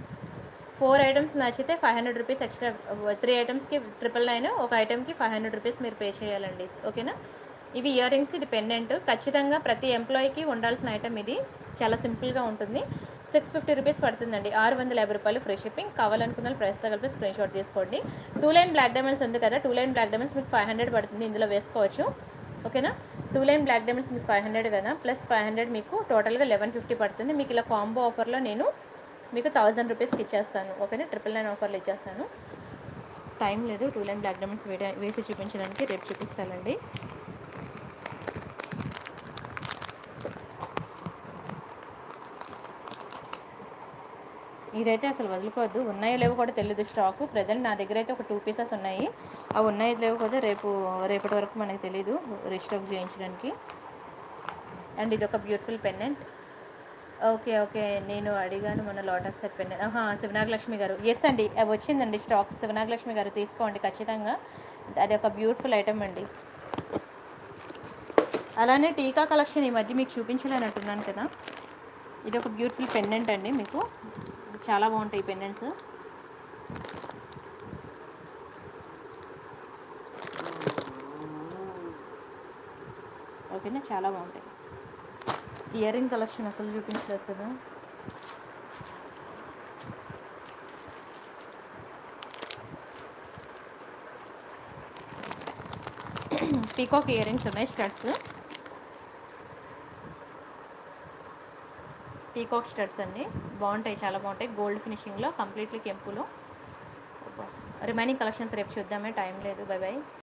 4 ఐటమ్స్ నచ్చితే 500 రూపీస్ ఎక్స్ట్రా, 3 ఐటమ్స్కి 999, ఒక ఐటమ్కి 500 రూపీస్ మీరు పే చేయాలండి, ఓకేనా. ఇవి ఇయర్ రింగ్స్, ఇది పెండెంట్, ఖచ్చితంగా ప్రతి ఎంప్లాయీకి ఉండాల్సిన ఐటమ్, ఇది చాలా సింపుల్గా ఉంటుంది. 650 రూపీస్ పడుతుందండి, 650 రూపాయలు ఫ్రీ షిప్పింగ్. కావాలనుకున్న ప్రైస్తో కలిపి స్క్రీన్ షాట్ తీసుకోండి. 2 లైన్ బ్లాక్ డైమండ్స్ ఉంది కదా, 2 లైన్ బ్లాక్ డైమండ్స్ మీకు 500 పడుతుంది, ఇందులో వేసుకోవచ్చు, ఓకేనా. 2 లైన్ బ్లాక్ డైమండ్స్ మీకు 500 కదా, ప్లస్ 500 మీకు టోటల్గా 1150 పడుతుంది. మీకు ఇలా కాంబో ఆఫర్లో నేను మీకు 1000 రూపీస్కి ఇచ్చేస్తాను, ఓకేనా. 999 ఆఫర్లు ఇచ్చేస్తాను. టైం లేదు 2 లైన్ బ్లాక్ డైమండ్స్ వేసి చూపించడానికి, రేపు చూపిస్తానండి. ఇదైతే అసలు వదులుకోవద్దు, ఉన్నాయో లేవో కూడా తెలియదు స్టాకు. ప్రజెంట్ నా దగ్గర అయితే ఒక 2 పీసెస్ ఉన్నాయి, అవి ఉన్నాయో లేవో కూడా రేపటి వరకు మనకు తెలీదు రీస్టాక్ చేయించడానికి. అండ్ ఇది ఒక బ్యూటిఫుల్ పెండెంట్, ఓకే నేను అడిగాను మన లోటస్ సెట్ పెండెంట్, శివనాగలక్ష్మి గారు, ఎస్ అండి అవి వచ్చిందండి స్టాక్. శివనాగలక్ష్మి గారు తీసుకోండి ఖచ్చితంగా, అది ఒక బ్యూటిఫుల్ ఐటమ్ అండి. అలానే టీకా కలెక్షన్ ఈ మధ్య మీకు చూపించాలన్నట్టున్నాను కదా, ఇది ఒక బ్యూటిఫుల్ పెండెంట్ అండి, మీకు చాలా బాగుంటాయి పెండెంట్స్. ఓకేనా, చాలా బాగుంటాయి. ఇయర్ రింగ్ కలెక్షన్ అసలు చూపించలేదు కదా, పీకాక్ ఇయర్ రింగ్స్ ఉన్నాయి, స్టడ్స్, పీకాక్ స్టడ్స్ అండి. బాగుంటాయి, చాలా బాగుంటాయి. గోల్డ్ ఫినిషింగ్లో, కంప్లీట్లీ కెంపులో. రిమైనింగ్ కలెక్షన్స్ రేపు చూద్దామే, టైం లేదు. Bye by.